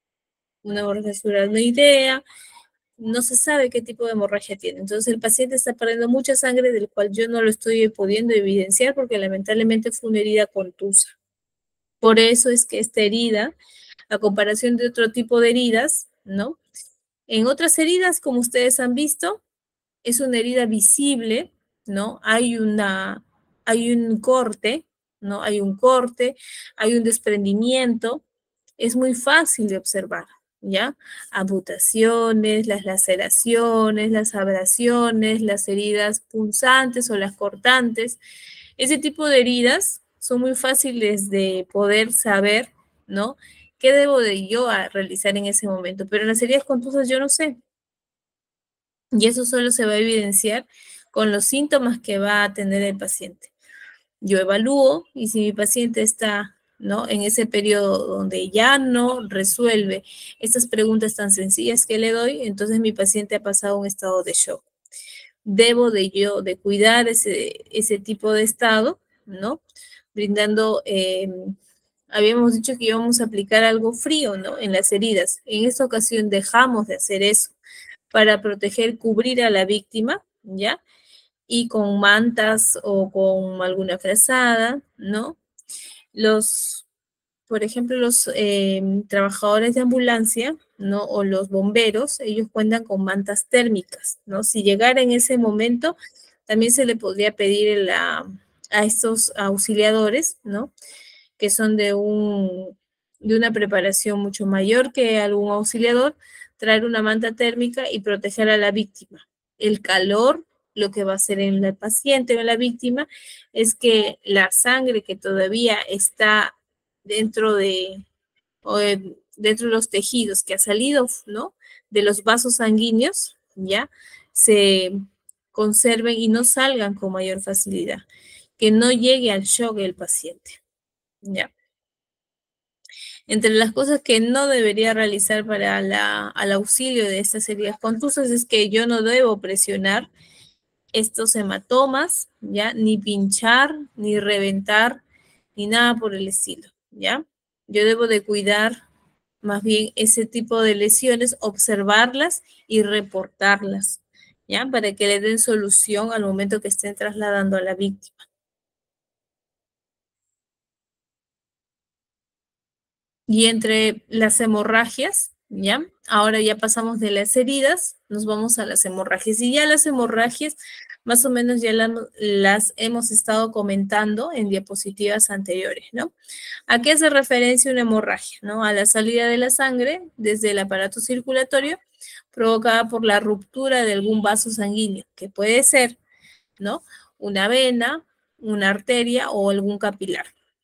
Una hemorragia cerebral, no idea, no se sabe qué tipo de hemorragia tiene. Entonces el paciente está perdiendo mucha sangre del cual yo no lo estoy pudiendo evidenciar porque lamentablemente fue una herida contusa. Por eso es que esta herida, a comparación de otro tipo de heridas, ¿no? En otras heridas, como ustedes han visto, es una herida visible, ¿no? Hay una, hay un corte, ¿no? Hay un corte, hay un desprendimiento. Es muy fácil de observar, ¿ya? Amputaciones, las laceraciones, las abrasiones, las heridas punzantes o las cortantes. Ese tipo de heridas son muy fáciles de poder saber, ¿no? ¿Qué debo de yo a realizar en ese momento? Pero en las heridas contusas yo no sé. Y eso solo se va a evidenciar con los síntomas que va a tener el paciente. Yo evalúo y si mi paciente está, ¿no?, en ese periodo donde ya no resuelve estas preguntas tan sencillas que le doy, entonces mi paciente ha pasado un estado de shock. Debo de yo de cuidar ese, ese tipo de estado, ¿no? Brindando, eh, habíamos dicho que íbamos a aplicar algo frío, ¿no?, en las heridas. En esta ocasión dejamos de hacer eso para proteger, cubrir a la víctima, ¿ya? Y con mantas o con alguna frazada, ¿no? Los, por ejemplo, los eh, trabajadores de ambulancia, ¿no?, o los bomberos, ellos cuentan con mantas térmicas, ¿no? Si llegara en ese momento, también se le podría pedir la, a estos auxiliadores, ¿no?, que son de, un, de una preparación mucho mayor que algún auxiliador, traer una manta térmica y proteger a la víctima. El calor, lo que va a hacer en el paciente o en la víctima, es que la sangre que todavía está dentro de, o de, dentro de los tejidos que ha salido, ¿no?, de los vasos sanguíneos, ¿ya?, se conserven y no salgan con mayor facilidad, que no llegue al shock el paciente, ¿ya? Entre las cosas que no debería realizar para la, al auxilio de estas heridas contusas es que yo no debo presionar estos hematomas, ¿ya?, ni pinchar, ni reventar, ni nada por el estilo, ¿ya? Yo debo de cuidar más bien ese tipo de lesiones, observarlas y reportarlas, ¿ya?, para que le den solución al momento que estén trasladando a la víctima. Y entre las hemorragias, ¿ya? Ahora ya pasamos de las heridas, nos vamos a las hemorragias. Y ya las hemorragias, más o menos ya la, las hemos estado comentando en diapositivas anteriores, ¿no? ¿A qué hace referencia una hemorragia? ¿No? A la salida de la sangre desde el aparato circulatorio provocada por la ruptura de algún vaso sanguíneo, que puede ser, ¿no?, una vena, una arteria o algún capilar.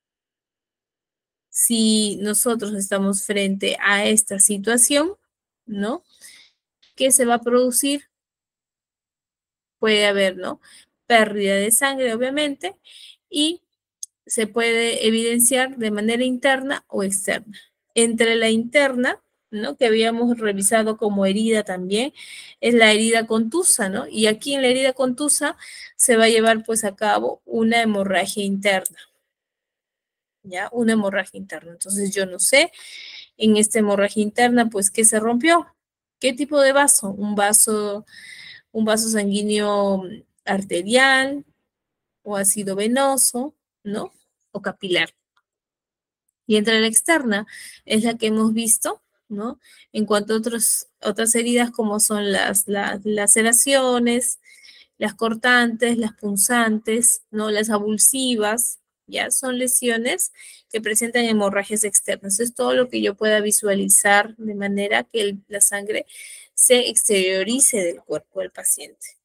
Si nosotros estamos frente a esta situación, ¿no? ¿Qué se va a producir? Puede haber, ¿no? Pérdida de sangre, obviamente, y se puede evidenciar de manera interna o externa. Entre la interna, ¿no? Que habíamos revisado como herida también, es la herida contusa, ¿no? Y aquí en la herida contusa se va a llevar pues a cabo una hemorragia interna, ¿ya? Una hemorragia interna. Entonces yo no sé, en esta hemorragia interna, pues, ¿qué se rompió? ¿Qué tipo de vaso? Un vaso, un vaso sanguíneo arterial o ácido venoso, ¿no? O capilar. Y entre la externa es la que hemos visto, ¿no? En cuanto a otros, otras heridas como son las, las laceraciones, las cortantes, las punzantes, ¿no? Las abulsivas, ya son lesiones que presentan hemorragias externas. Es todo lo que yo pueda visualizar de manera que el, la sangre se exteriorice del cuerpo del paciente.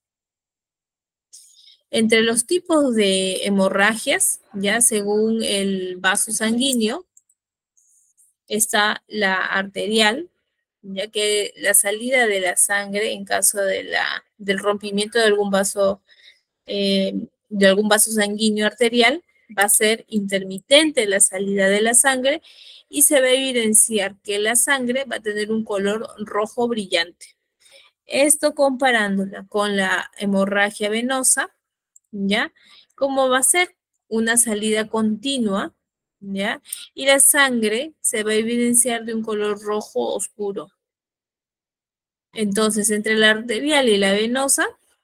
Entre los tipos de hemorragias, ya según el vaso sanguíneo, está la arterial, ya que la salida de la sangre en caso de la, del rompimiento de algún vaso, eh, de algún vaso sanguíneo arterial, va a ser intermitente la salida de la sangre y se va a evidenciar que la sangre va a tener un color rojo brillante. Esto comparándola con la hemorragia venosa, ¿ya? ¿Cómo va a ser? Una salida continua, ¿ya? Y la sangre se va a evidenciar de un color rojo oscuro. Entonces, entre la arterial y la venosa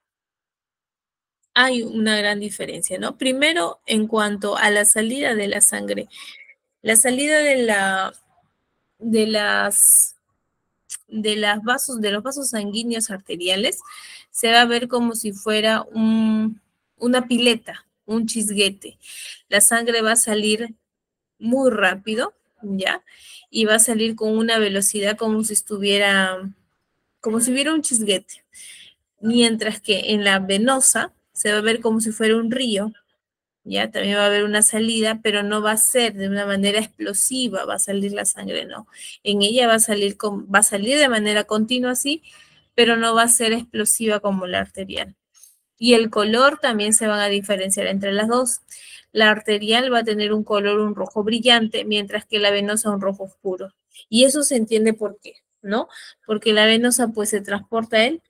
hay una gran diferencia, ¿no? Primero, en cuanto a la salida de la sangre. La salida de la de las de las vasos de los vasos sanguíneos arteriales se va a ver como si fuera un, una pileta, un chisguete. La sangre va a salir muy rápido, ¿ya? Y va a salir con una velocidad como si estuviera, como si hubiera un chisguete. Mientras que en la venosa se va a ver como si fuera un río, ¿ya? También va a haber una salida, pero no va a ser de una manera explosiva, va a salir la sangre, no. En ella va a salir, con, va a salir de manera continua, sí, pero no va a ser explosiva como la arterial. Y el color también se van a diferenciar entre las dos. La arterial va a tener un color, un rojo brillante, mientras que la venosa un rojo oscuro. Y eso se entiende por qué, ¿no? Porque la venosa pues se transporta él,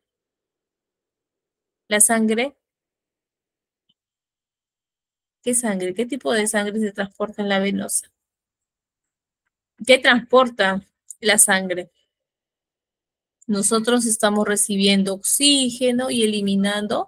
la sangre. ¿Qué sangre? ¿Qué tipo de sangre se transporta en la venosa? ¿Qué transporta la sangre? Nosotros estamos recibiendo oxígeno y eliminando.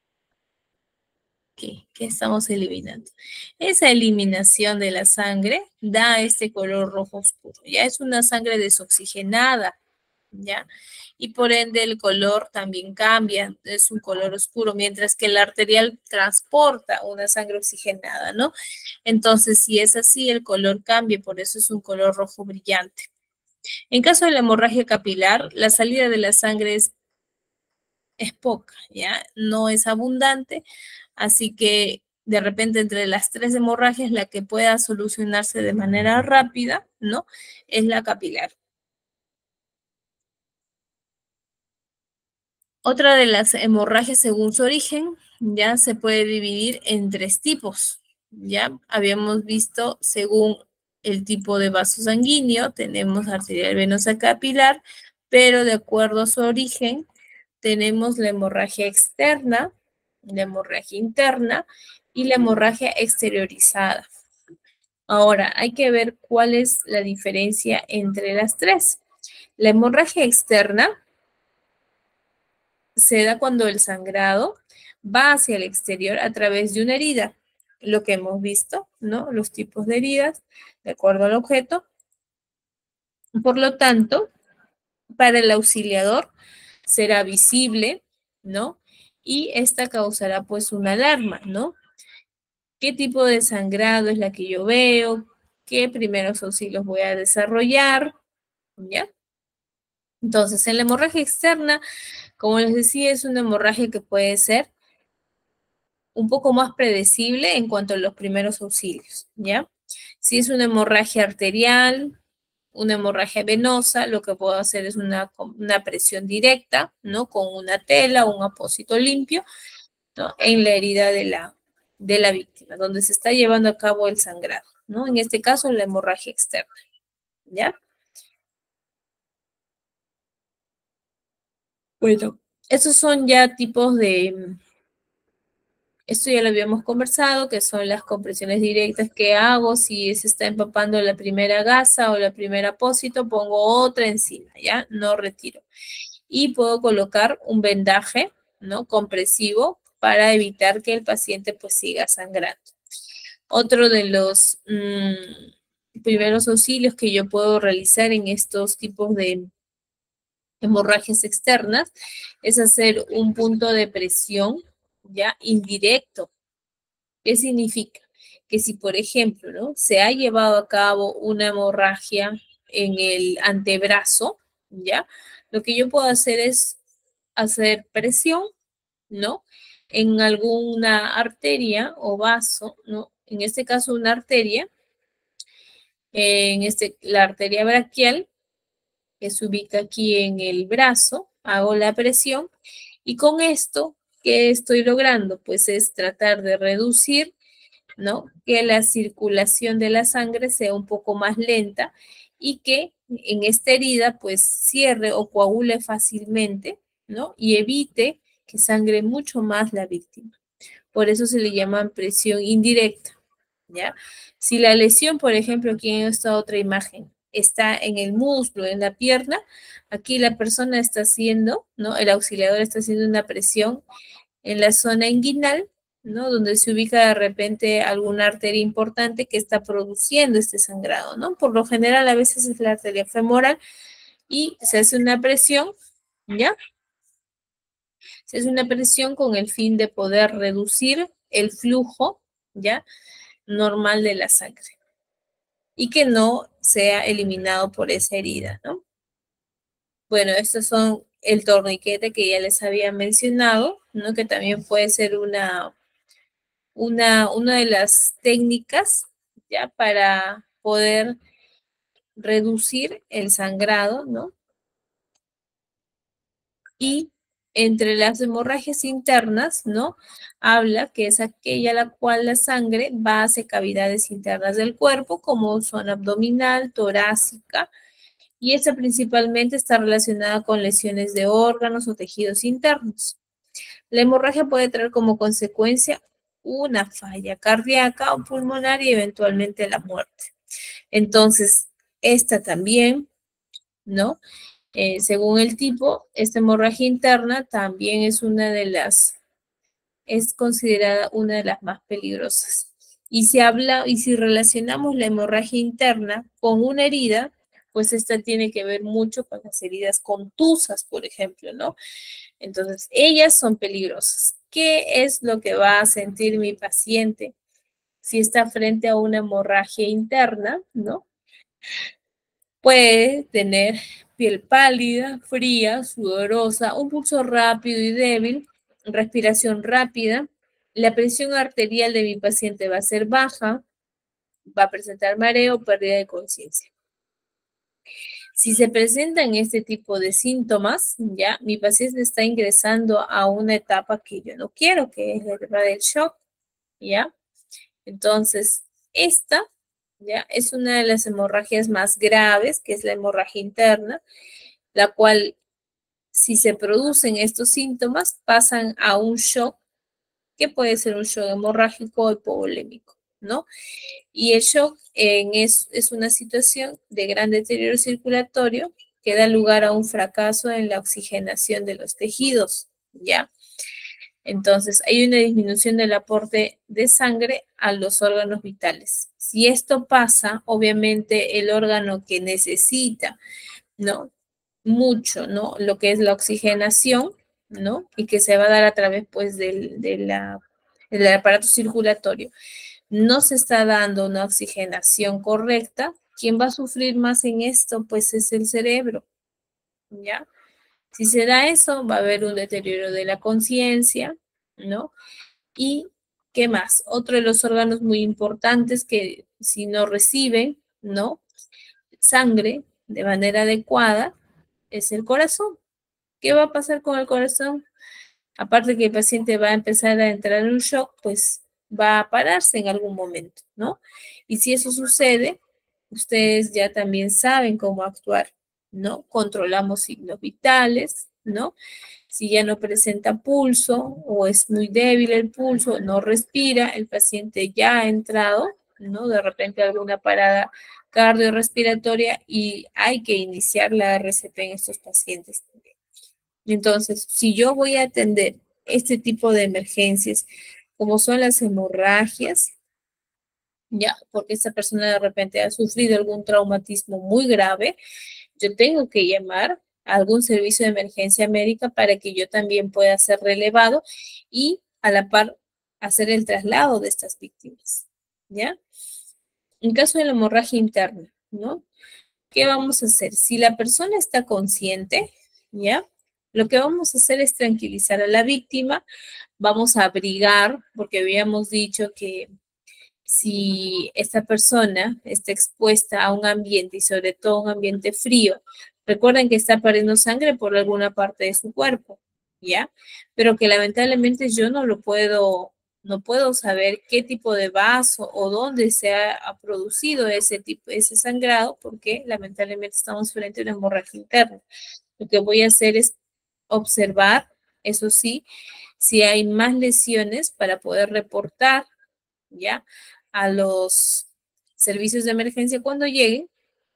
¿Qué? ¿Qué estamos eliminando? Esa eliminación de la sangre da este color rojo oscuro. Ya es una sangre desoxigenada, ¿ya? Y por ende el color también cambia, es un color oscuro, mientras que el arterial transporta una sangre oxigenada, ¿no? Entonces, si es así, el color cambia, por eso es un color rojo brillante. En caso de la hemorragia capilar, la salida de la sangre es, es poca, ¿ya? No es abundante, así que de repente entre las tres hemorragias, la que pueda solucionarse de manera rápida, ¿no? Es la capilar. Otra de las hemorragias según su origen, ya se puede dividir en tres tipos, ¿ya? Habíamos visto según el tipo de vaso sanguíneo, tenemos arterial venosa capilar, pero de acuerdo a su origen, tenemos la hemorragia externa, la hemorragia interna y la hemorragia exteriorizada. Ahora, hay que ver cuál es la diferencia entre las tres. La hemorragia externa se da cuando el sangrado va hacia el exterior a través de una herida, lo que hemos visto, ¿no? Los tipos de heridas, de acuerdo al objeto. Por lo tanto, para el auxiliador será visible, ¿no? Y esta causará pues una alarma, ¿no? ¿Qué tipo de sangrado es la que yo veo? ¿Qué primeros auxilios voy a desarrollar? ¿Ya? Entonces, en la hemorragia externa, como les decía, es una hemorragia que puede ser un poco más predecible en cuanto a los primeros auxilios, ¿ya? Si es una hemorragia arterial, una hemorragia venosa, lo que puedo hacer es una, una presión directa, ¿no? Con una tela o un apósito limpio, ¿no? En la herida de la, de la víctima, donde se está llevando a cabo el sangrado, ¿no? En este caso, la hemorragia externa, ¿ya? Bueno, esos son ya tipos de, esto ya lo habíamos conversado, que son las compresiones directas que hago. Si se está empapando la primera gasa o la primera apósito, pongo otra encima, ¿ya? No retiro. Y puedo colocar un vendaje, ¿no? Compresivo para evitar que el paciente pues siga sangrando. Otro de los mmm, primeros auxilios que yo puedo realizar en estos tipos de hemorragias externas es hacer un punto de presión, ya, indirecto. ¿Qué significa? Que si, por ejemplo, ¿no? se ha llevado a cabo una hemorragia en el antebrazo, ¿ya? Lo que yo puedo hacer es hacer presión, ¿no? En alguna arteria o vaso, ¿no? En este caso, una arteria, en este, la arteria braquial, que se ubica aquí en el brazo, hago la presión y con esto, ¿qué estoy logrando? Pues es tratar de reducir, ¿no? Que la circulación de la sangre sea un poco más lenta y que en esta herida pues cierre o coagule fácilmente, ¿no? Y evite que sangre mucho más la víctima. Por eso se le llama presión indirecta, ¿ya? Si la lesión, por ejemplo, aquí en esta otra imagen, está en el muslo, en la pierna, aquí la persona está haciendo, ¿no? El auxiliador está haciendo una presión en la zona inguinal, ¿no? Donde se ubica de repente alguna arteria importante que está produciendo este sangrado, ¿no? Por lo general, a veces es la arteria femoral y se hace una presión, ¿ya? Se hace una presión con el fin de poder reducir el flujo, ¿ya? Normal de la sangre y que no sea eliminado por esa herida, ¿no? Bueno, estos son el torniquete que ya les había mencionado, ¿no? Que también puede ser una, una, una de las técnicas, ¿ya? Para poder reducir el sangrado, ¿no? Y entre las hemorragias internas, ¿no? Habla que es aquella la cual la sangre va hacia cavidades internas del cuerpo, como zona abdominal, torácica, y esta principalmente está relacionada con lesiones de órganos o tejidos internos. La hemorragia puede traer como consecuencia una falla cardíaca o pulmonar y eventualmente la muerte. Entonces, esta también, ¿no? Eh, según el tipo, esta hemorragia interna también es una de las, es considerada una de las más peligrosas. Y si habla, y si relacionamos la hemorragia interna con una herida, pues esta tiene que ver mucho con las heridas contusas, por ejemplo, ¿no? Entonces, ellas son peligrosas. ¿Qué es lo que va a sentir mi paciente si está frente a una hemorragia interna, ¿no? Puede tener piel pálida, fría, sudorosa, un pulso rápido y débil, respiración rápida. La presión arterial de mi paciente va a ser baja, va a presentar mareo, pérdida de conciencia. Si se presentan este tipo de síntomas, ya mi paciente está ingresando a una etapa que yo no quiero, que es la etapa del shock, ¿ya? Entonces, esta ¿ya? Es una de las hemorragias más graves, que es la hemorragia interna, la cual, si se producen estos síntomas, pasan a un shock, que puede ser un shock hemorrágico o hipovolémico, ¿no? Y el shock en es, es una situación de gran deterioro circulatorio que da lugar a un fracaso en la oxigenación de los tejidos, ¿ya? Entonces, hay una disminución del aporte de sangre a los órganos vitales. Si esto pasa, obviamente el órgano que necesita, ¿no? Mucho, ¿no? Lo que es la oxigenación, ¿no? Y que se va a dar a través, pues, del, de la, del aparato circulatorio. No se está dando una oxigenación correcta. ¿Quién va a sufrir más en esto? Pues es el cerebro, ¿ya? Si se da eso, va a haber un deterioro de la conciencia, ¿no? Y ¿Qué más? Otro de los órganos muy importantes que si no reciben, ¿no? Sangre de manera adecuada es el corazón. ¿Qué va a pasar con el corazón? Aparte que el paciente va a empezar a entrar en un shock, pues va a pararse en algún momento, ¿no? Y si eso sucede, ustedes ya también saben cómo actuar, ¿no? Controlamos signos vitales, ¿no? Si ya no presenta pulso o es muy débil el pulso, no respira, el paciente ya ha entrado, ¿no? De repente alguna parada cardiorrespiratoria y hay que iniciar la R C P en estos pacientes también. Entonces, si yo voy a atender este tipo de emergencias, como son las hemorragias, ya, porque esta persona de repente ha sufrido algún traumatismo muy grave, yo tengo que llamar a algún servicio de emergencia médica para que yo también pueda ser relevado y a la par hacer el traslado de estas víctimas, ¿ya? En caso de la hemorragia interna, ¿no? ¿Qué vamos a hacer? Si la persona está consciente, ¿ya? Lo que vamos a hacer es tranquilizar a la víctima, vamos a abrigar, porque habíamos dicho que si esta persona está expuesta a un ambiente y sobre todo un ambiente frío, recuerden que está perdiendo sangre por alguna parte de su cuerpo, ¿ya? Pero que lamentablemente yo no lo puedo, no puedo saber qué tipo de vaso o dónde se ha, ha producido ese tipo, ese sangrado, porque lamentablemente estamos frente a una hemorragia interna. Lo que voy a hacer es observar, eso sí, si hay más lesiones para poder reportar, ¿ya? A los servicios de emergencia cuando lleguen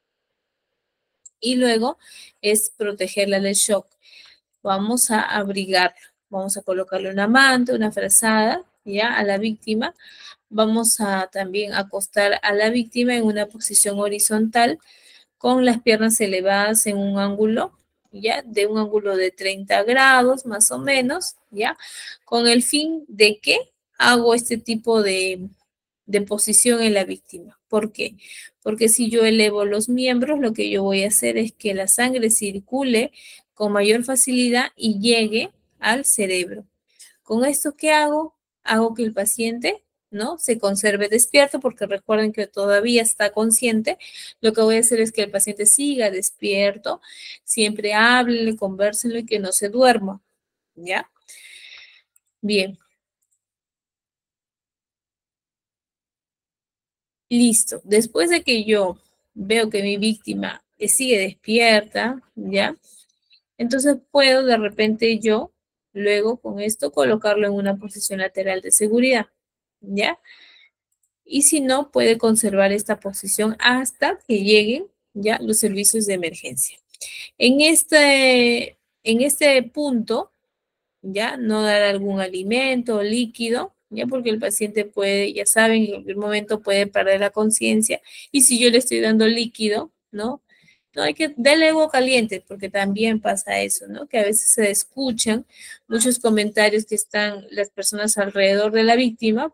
y luego es protegerla del shock. Vamos a abrigarla, vamos a colocarle una manta, una frazada, ¿ya? A la víctima. Vamos a también acostar a la víctima en una posición horizontal con las piernas elevadas en un ángulo, ¿ya? De un ángulo de treinta grados más o menos, ¿ya? Con el fin de que hago este tipo de, de posición en la víctima. ¿Por qué? Porque si yo elevo los miembros, lo que yo voy a hacer es que la sangre circule con mayor facilidad y llegue al cerebro. ¿Con esto qué hago? Hago que el paciente, ¿no? Se conserve despierto porque recuerden que todavía está consciente. Lo que voy a hacer es que el paciente siga despierto, siempre háblenle, convérsenlo y que no se duerma, ¿ya? Bien. Listo. Después de que yo veo que mi víctima sigue despierta, ¿ya? Entonces puedo de repente yo, luego con esto, colocarlo en una posición lateral de seguridad, ¿ya? Y si no, puede conservar esta posición hasta que lleguen ya los servicios de emergencia. En este, en este punto, ya no dar algún alimento o líquido, ya porque el paciente puede, ya saben, en cualquier momento puede perder la conciencia. Y si yo le estoy dando líquido, ¿no? No hay que darle agua caliente, porque también pasa eso, ¿no? Que a veces se escuchan muchos comentarios que están las personas alrededor de la víctima.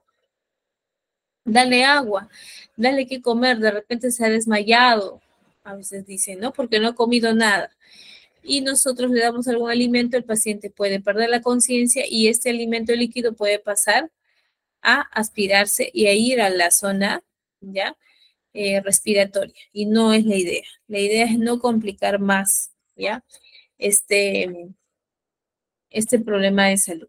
Dale agua, dale que comer, de repente se ha desmayado, a veces dicen, ¿no? Porque no ha comido nada. Y nosotros le damos algún alimento, el paciente puede perder la conciencia y este alimento líquido puede pasar a aspirarse y a ir a la zona, ¿ya? Eh, respiratoria. Y no es la idea. La idea es no complicar más, ¿ya? Este, este problema de salud.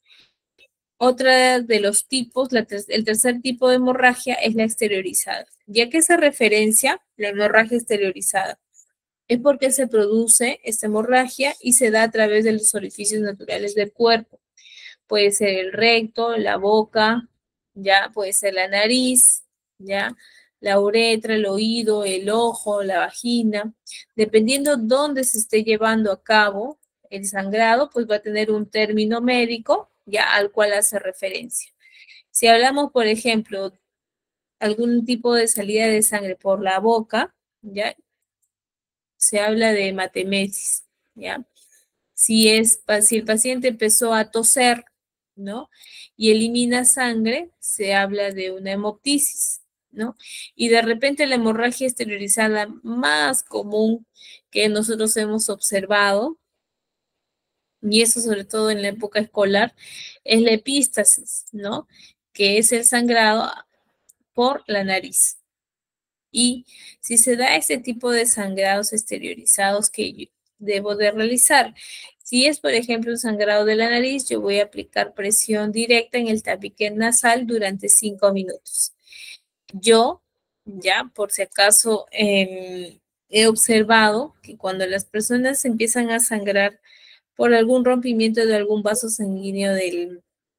Otra de los tipos, la ter el tercer tipo de hemorragia es la exteriorizada. ¿Ya que se referencia la hemorragia exteriorizada? Es porque se produce esta hemorragia y se da a través de los orificios naturales del cuerpo. Puede ser el recto, la boca, ya puede ser la nariz, ya la uretra, el oído, el ojo, la vagina. Dependiendo dónde se esté llevando a cabo el sangrado, pues va a tener un término médico ya al cual hace referencia. Si hablamos, por ejemplo, algún tipo de salida de sangre por la boca, ya se habla de hematemesis, ¿ya? Si, es, si el paciente empezó a toser, ¿no? Y elimina sangre, se habla de una hemoptisis, ¿no? Y de repente la hemorragia exteriorizada más común que nosotros hemos observado, y eso sobre todo en la época escolar, es la epístasis, ¿no? que es el sangrado por la nariz. Y si se da este tipo de sangrados exteriorizados que yo debo de realizar, si es, por ejemplo, un sangrado de la nariz, yo voy a aplicar presión directa en el tabique nasal durante cinco minutos. Yo, ya, por si acaso, eh, he observado que cuando las personas empiezan a sangrar por algún rompimiento de algún vaso sanguíneo del,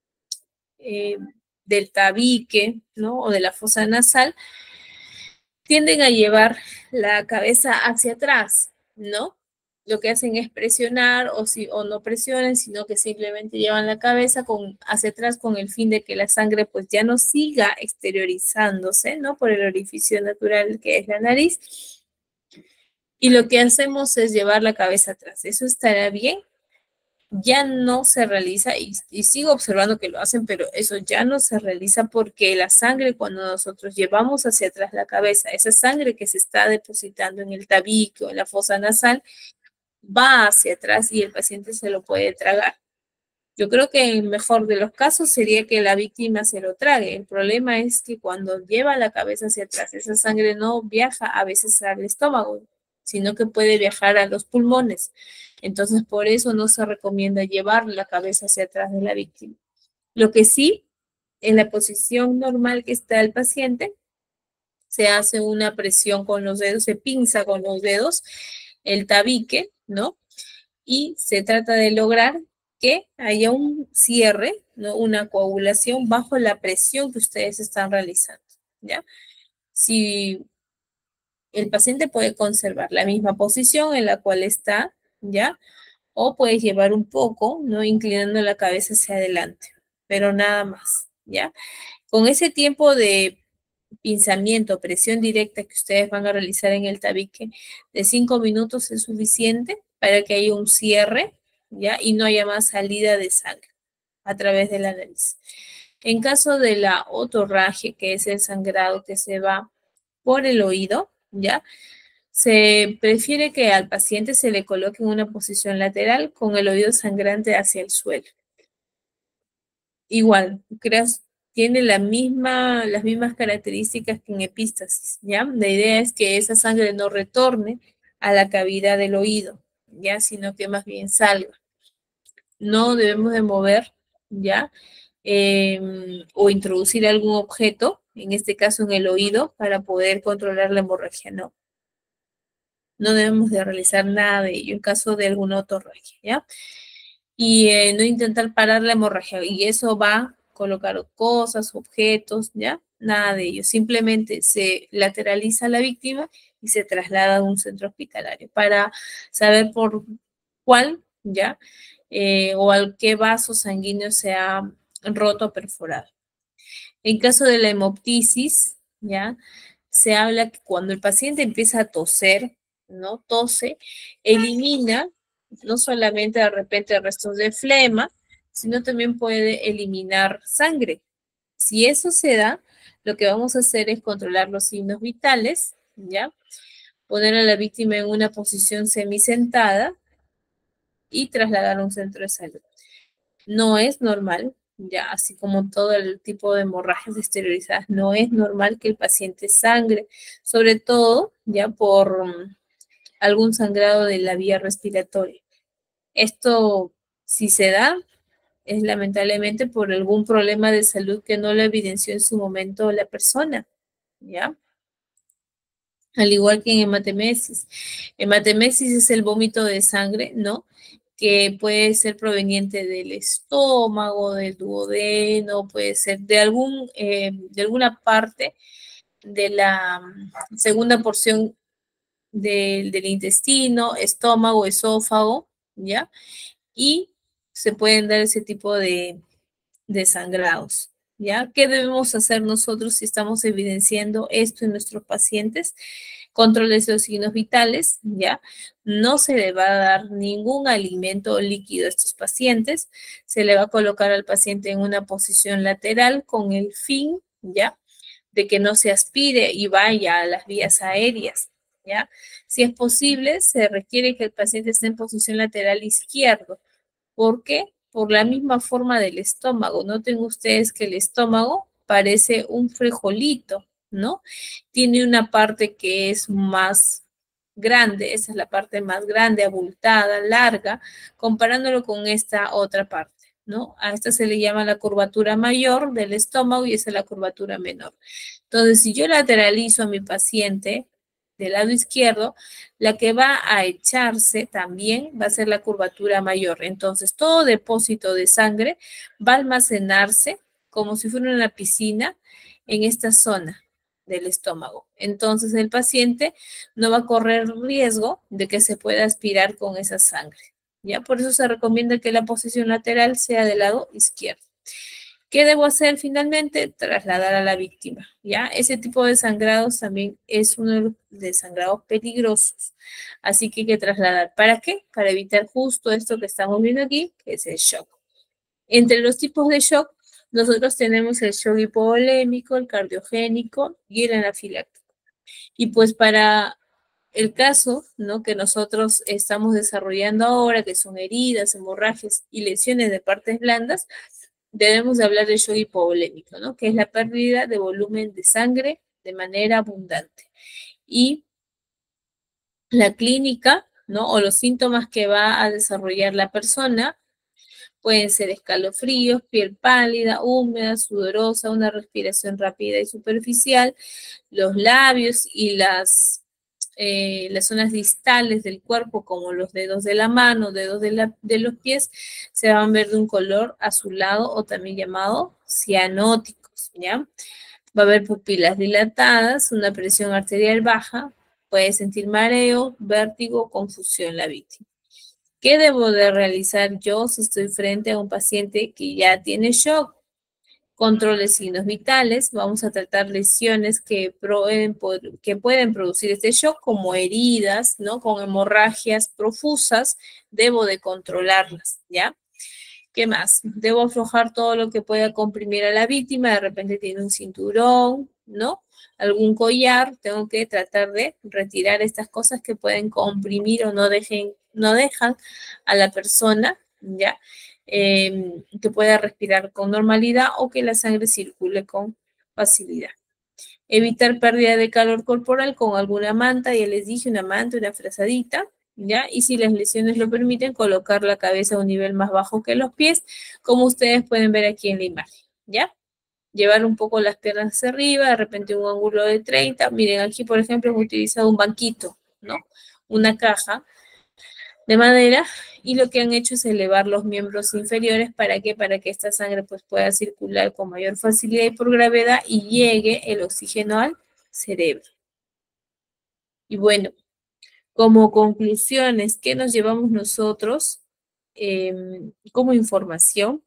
eh, del tabique, ¿no? O de la fosa nasal, tienden a llevar la cabeza hacia atrás, ¿no? Lo que hacen es presionar o, si, o no presionen, sino que simplemente llevan la cabeza con, hacia atrás con el fin de que la sangre pues ya no siga exteriorizándose, ¿no? Por el orificio natural que es la nariz. Y lo que hacemos es llevar la cabeza atrás. ¿Eso estará bien? Ya no se realiza, y, y sigo observando que lo hacen, pero eso ya no se realiza porque la sangre, cuando nosotros llevamos hacia atrás la cabeza, esa sangre que se está depositando en el tabique o en la fosa nasal, va hacia atrás y el paciente se lo puede tragar. Yo creo que el mejor de los casos sería que la víctima se lo trague. El problema es que cuando lleva la cabeza hacia atrás, esa sangre no viaja a veces al estómago, sino que puede viajar a los pulmones. Entonces, por eso no se recomienda llevar la cabeza hacia atrás de la víctima. Lo que sí, en la posición normal que está el paciente, se hace una presión con los dedos, se pinza con los dedos el tabique, ¿no? Y se trata de lograr que haya un cierre, ¿no? Una coagulación bajo la presión que ustedes están realizando, ¿ya? Si el paciente puede conservar la misma posición en la cual está, ¿ya? O puedes llevar un poco, ¿no? Inclinando la cabeza hacia adelante, pero nada más, ¿ya? Con ese tiempo de pinzamiento, presión directa que ustedes van a realizar en el tabique de cinco minutos es suficiente para que haya un cierre, ¿ya? Y no haya más salida de sangre a través de la nariz. En caso de la otorragia, que es el sangrado que se va por el oído, ¿ya? Se prefiere que al paciente se le coloque en una posición lateral con el oído sangrante hacia el suelo. Igual, creas, tiene la misma, las mismas características que en epístasis, ¿ya? La idea es que esa sangre no retorne a la cavidad del oído, ¿ya? Sino que más bien salga. No debemos de mover, ¿ya? Eh, o introducir algún objeto, en este caso en el oído, para poder controlar la hemorragia, no. No debemos de realizar nada de ello en caso de alguna otorragia, ¿ya? Y eh, no intentar parar la hemorragia, y eso va a colocar cosas, objetos, ¿ya? Nada de ello. Simplemente se lateraliza a la víctima y se traslada a un centro hospitalario para saber por cuál, ¿ya? Eh, o al qué vaso sanguíneo se ha roto o perforado. En caso de la hemoptisis, ¿ya? Se habla que cuando el paciente empieza a toser, ¿no? Tose, elimina no solamente de repente restos de flema, sino también puede eliminar sangre. Si eso se da, lo que vamos a hacer es controlar los signos vitales, ¿ya? Poner a la víctima en una posición semisentada y trasladar a un centro de salud. No es normal, ya así como todo el tipo de hemorragias exteriorizadas, no es normal que el paciente sangre, sobre todo ya por um, algún sangrado de la vía respiratoria. Esto, si se da, es lamentablemente por algún problema de salud que no lo evidenció en su momento la persona, ¿ya? Al igual que en hematemesis. Hematemesis es el vómito de sangre, ¿no? Que puede ser proveniente del estómago, del duodeno, puede ser de, algún, eh, de alguna parte de la segunda porción del, del intestino, estómago, esófago, ¿ya? Y se pueden dar ese tipo de, de sangrados, ¿ya? ¿Qué debemos hacer nosotros si estamos evidenciando esto en nuestros pacientes? Controles los signos vitales, ¿ya? No se le va a dar ningún alimento líquido a estos pacientes, se le va a colocar al paciente en una posición lateral con el fin, ¿ya? De que no se aspire y vaya a las vías aéreas, ¿ya? Si es posible, se requiere que el paciente esté en posición lateral izquierdo. ¿Por qué? Por la misma forma del estómago. Noten ustedes que el estómago parece un frijolito, ¿no? Tiene una parte que es más grande, esa es la parte más grande, abultada, larga, comparándolo con esta otra parte, ¿no? A esta se le llama la curvatura mayor del estómago y esa es la curvatura menor. Entonces, si yo lateralizo a mi paciente del lado izquierdo, la que va a echarse también va a ser la curvatura mayor. Entonces, todo depósito de sangre va a almacenarse como si fuera una piscina en esta zona del estómago. Entonces, el paciente no va a correr riesgo de que se pueda aspirar con esa sangre. ¿Ya? Por eso se recomienda que la posición lateral sea del lado izquierdo. ¿Qué debo hacer finalmente? Trasladar a la víctima, ¿ya? Ese tipo de sangrados también es uno de los de sangrados peligrosos, así que hay que trasladar. ¿Para qué? Para evitar justo esto que estamos viendo aquí, que es el shock. Entre los tipos de shock, nosotros tenemos el shock hipovolémico, el cardiogénico y el anafiláctico. Y pues para el caso, ¿no?, que nosotros estamos desarrollando ahora, que son heridas, hemorragias y lesiones de partes blandas, debemos de hablar del shock hipovolémico, ¿no?, que es la pérdida de volumen de sangre de manera abundante. Y la clínica, ¿no?, o los síntomas que va a desarrollar la persona pueden ser escalofríos, piel pálida, húmeda, sudorosa, una respiración rápida y superficial, los labios y las, eh, las zonas distales del cuerpo, como los dedos de la mano, dedos de, la, de los pies, se van a ver de un color azulado o también llamado cianóticos, ¿ya? Va a haber pupilas dilatadas, una presión arterial baja, puede sentir mareo, vértigo, confusión la víctima. ¿Qué debo de realizar yo si estoy frente a un paciente que ya tiene shock? Control de signos vitales, vamos a tratar lesiones que pueden, que pueden producir este shock, como heridas, ¿no?, con hemorragias profusas, debo de controlarlas, ¿ya? ¿Qué más? Debo aflojar todo lo que pueda comprimir a la víctima, de repente tiene un cinturón, ¿no?, algún collar, tengo que tratar de retirar estas cosas que pueden comprimir o no dejen, no dejan a la persona, ¿ya?, Eh, que pueda respirar con normalidad o que la sangre circule con facilidad. Evitar pérdida de calor corporal con alguna manta, ya les dije, una manta, una frazadita, ¿ya? Y si las lesiones lo permiten, colocar la cabeza a un nivel más bajo que los pies, como ustedes pueden ver aquí en la imagen, ¿ya? Llevar un poco las piernas hacia arriba, de repente un ángulo de treinta. Miren, aquí, por ejemplo, hemos utilizado un banquito, ¿no?, una caja de madera, y lo que han hecho es elevar los miembros inferiores. ¿Para qué? Para que esta sangre pues pueda circular con mayor facilidad y por gravedad y llegue el oxígeno al cerebro. Y bueno, como conclusiones, ¿qué nos llevamos nosotros eh, como información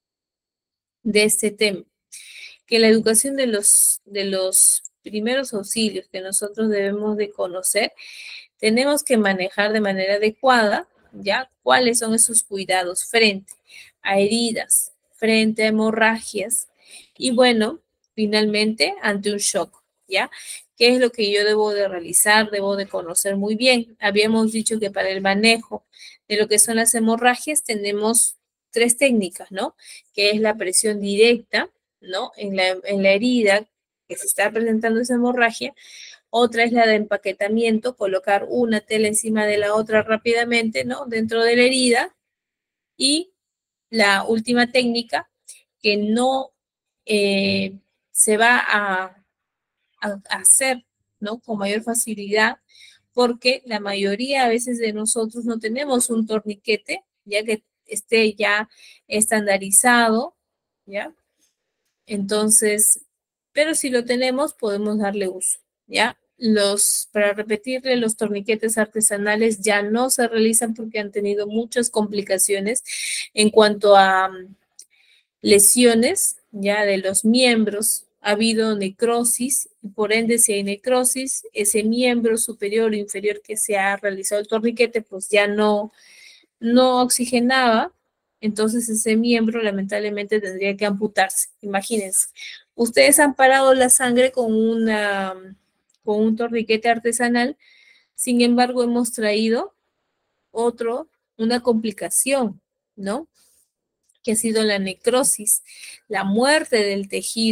de este tema? Que la educación de los, de los primeros auxilios que nosotros debemos de conocer, tenemos que manejar de manera adecuada, ¿ya?, cuáles son esos cuidados frente a heridas, frente a hemorragias y, bueno, finalmente ante un shock, ¿ya? ¿Qué es lo que yo debo de realizar? Debo de conocer muy bien. Habíamos dicho que para el manejo de lo que son las hemorragias tenemos tres técnicas, ¿no?, que es la presión directa, ¿no?, en la, en la herida que se está presentando esa hemorragia. Otra es la de empaquetamiento, colocar una tela encima de la otra rápidamente, ¿no?, dentro de la herida. Y la última técnica, que no eh, se va a, a hacer, ¿no?, con mayor facilidad, porque la mayoría a veces de nosotros no tenemos un torniquete, ya que esté ya estandarizado, ¿ya? Entonces, pero si lo tenemos, podemos darle uso, ¿ya? Los, para repetirle, los torniquetes artesanales ya no se realizan porque han tenido muchas complicaciones en cuanto a um, lesiones, ya, de los miembros. Ha habido necrosis y por ende, si hay necrosis, ese miembro superior o inferior que se ha realizado el torniquete, pues ya no, no oxigenaba. Entonces ese miembro lamentablemente tendría que amputarse. Imagínense, ustedes han parado la sangre con, una, con un torniquete artesanal, sin embargo hemos traído otro, una complicación, ¿no?, que ha sido la necrosis, la muerte del tejido,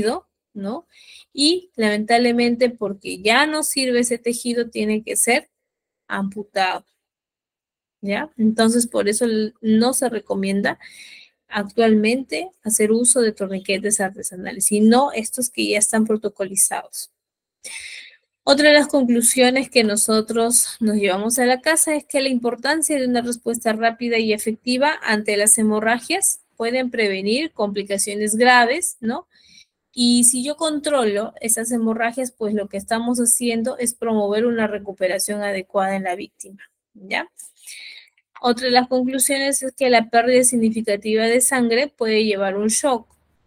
¿no? Y lamentablemente porque ya no sirve ese tejido, tiene que ser amputado, ¿ya? Entonces, por eso no se recomienda actualmente hacer uso de torniquetes artesanales, sino estos que ya están protocolizados. Otra de las conclusiones que nosotros nos llevamos a la casa es que la importancia de una respuesta rápida y efectiva ante las hemorragias pueden prevenir complicaciones graves, ¿no? Y si yo controlo esas hemorragias, pues lo que estamos haciendo es promover una recuperación adecuada en la víctima, ¿ya? Otra de las conclusiones es que la pérdida significativa de sangre puede llevar un shock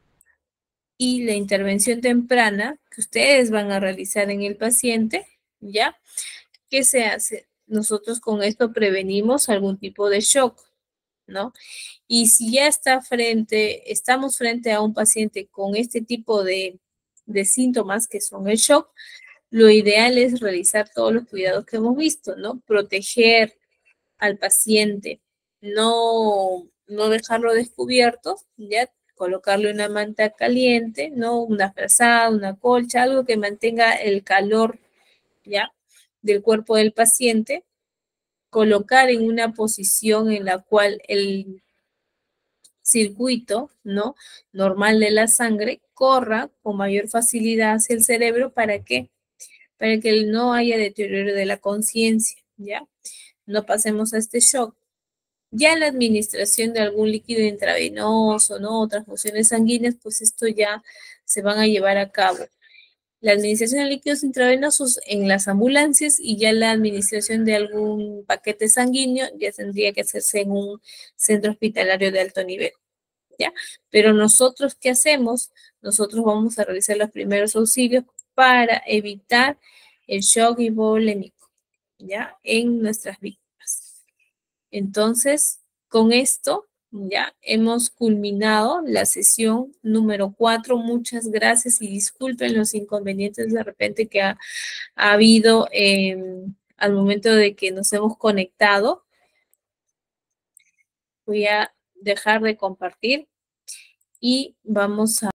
y la intervención temprana que ustedes van a realizar en el paciente, ¿ya? ¿Qué se hace? Nosotros con esto prevenimos algún tipo de shock, ¿no? Y si ya está frente, estamos frente a un paciente con este tipo de, de síntomas que son el shock, lo ideal es realizar todos los cuidados que hemos visto, ¿no? Proteger al paciente, no, no dejarlo descubierto, ya colocarle una manta caliente, ¿no? Una frazada, una colcha, algo que mantenga el calor, ¿ya? Del cuerpo del paciente, colocar en una posición en la cual el circuito, ¿no? Normal de la sangre corra con mayor facilidad hacia el cerebro, ¿para qué? Para que no haya deterioro de la conciencia, ¿ya? No pasemos a este shock. Ya la administración de algún líquido intravenoso, ¿no? Transfusiones sanguíneas, pues esto ya se van a llevar a cabo. La administración de líquidos intravenosos en las ambulancias y ya la administración de algún paquete sanguíneo ya tendría que hacerse en un centro hospitalario de alto nivel, ¿ya? Pero nosotros, ¿qué hacemos? Nosotros vamos a realizar los primeros auxilios para evitar el shock hipovolémico, ¿ya? En nuestras víctimas. Entonces, con esto ya hemos culminado la sesión número cuatro. Muchas gracias y disculpen los inconvenientes de repente que ha, ha habido eh, al momento de que nos hemos conectado. Voy a dejar de compartir y vamos a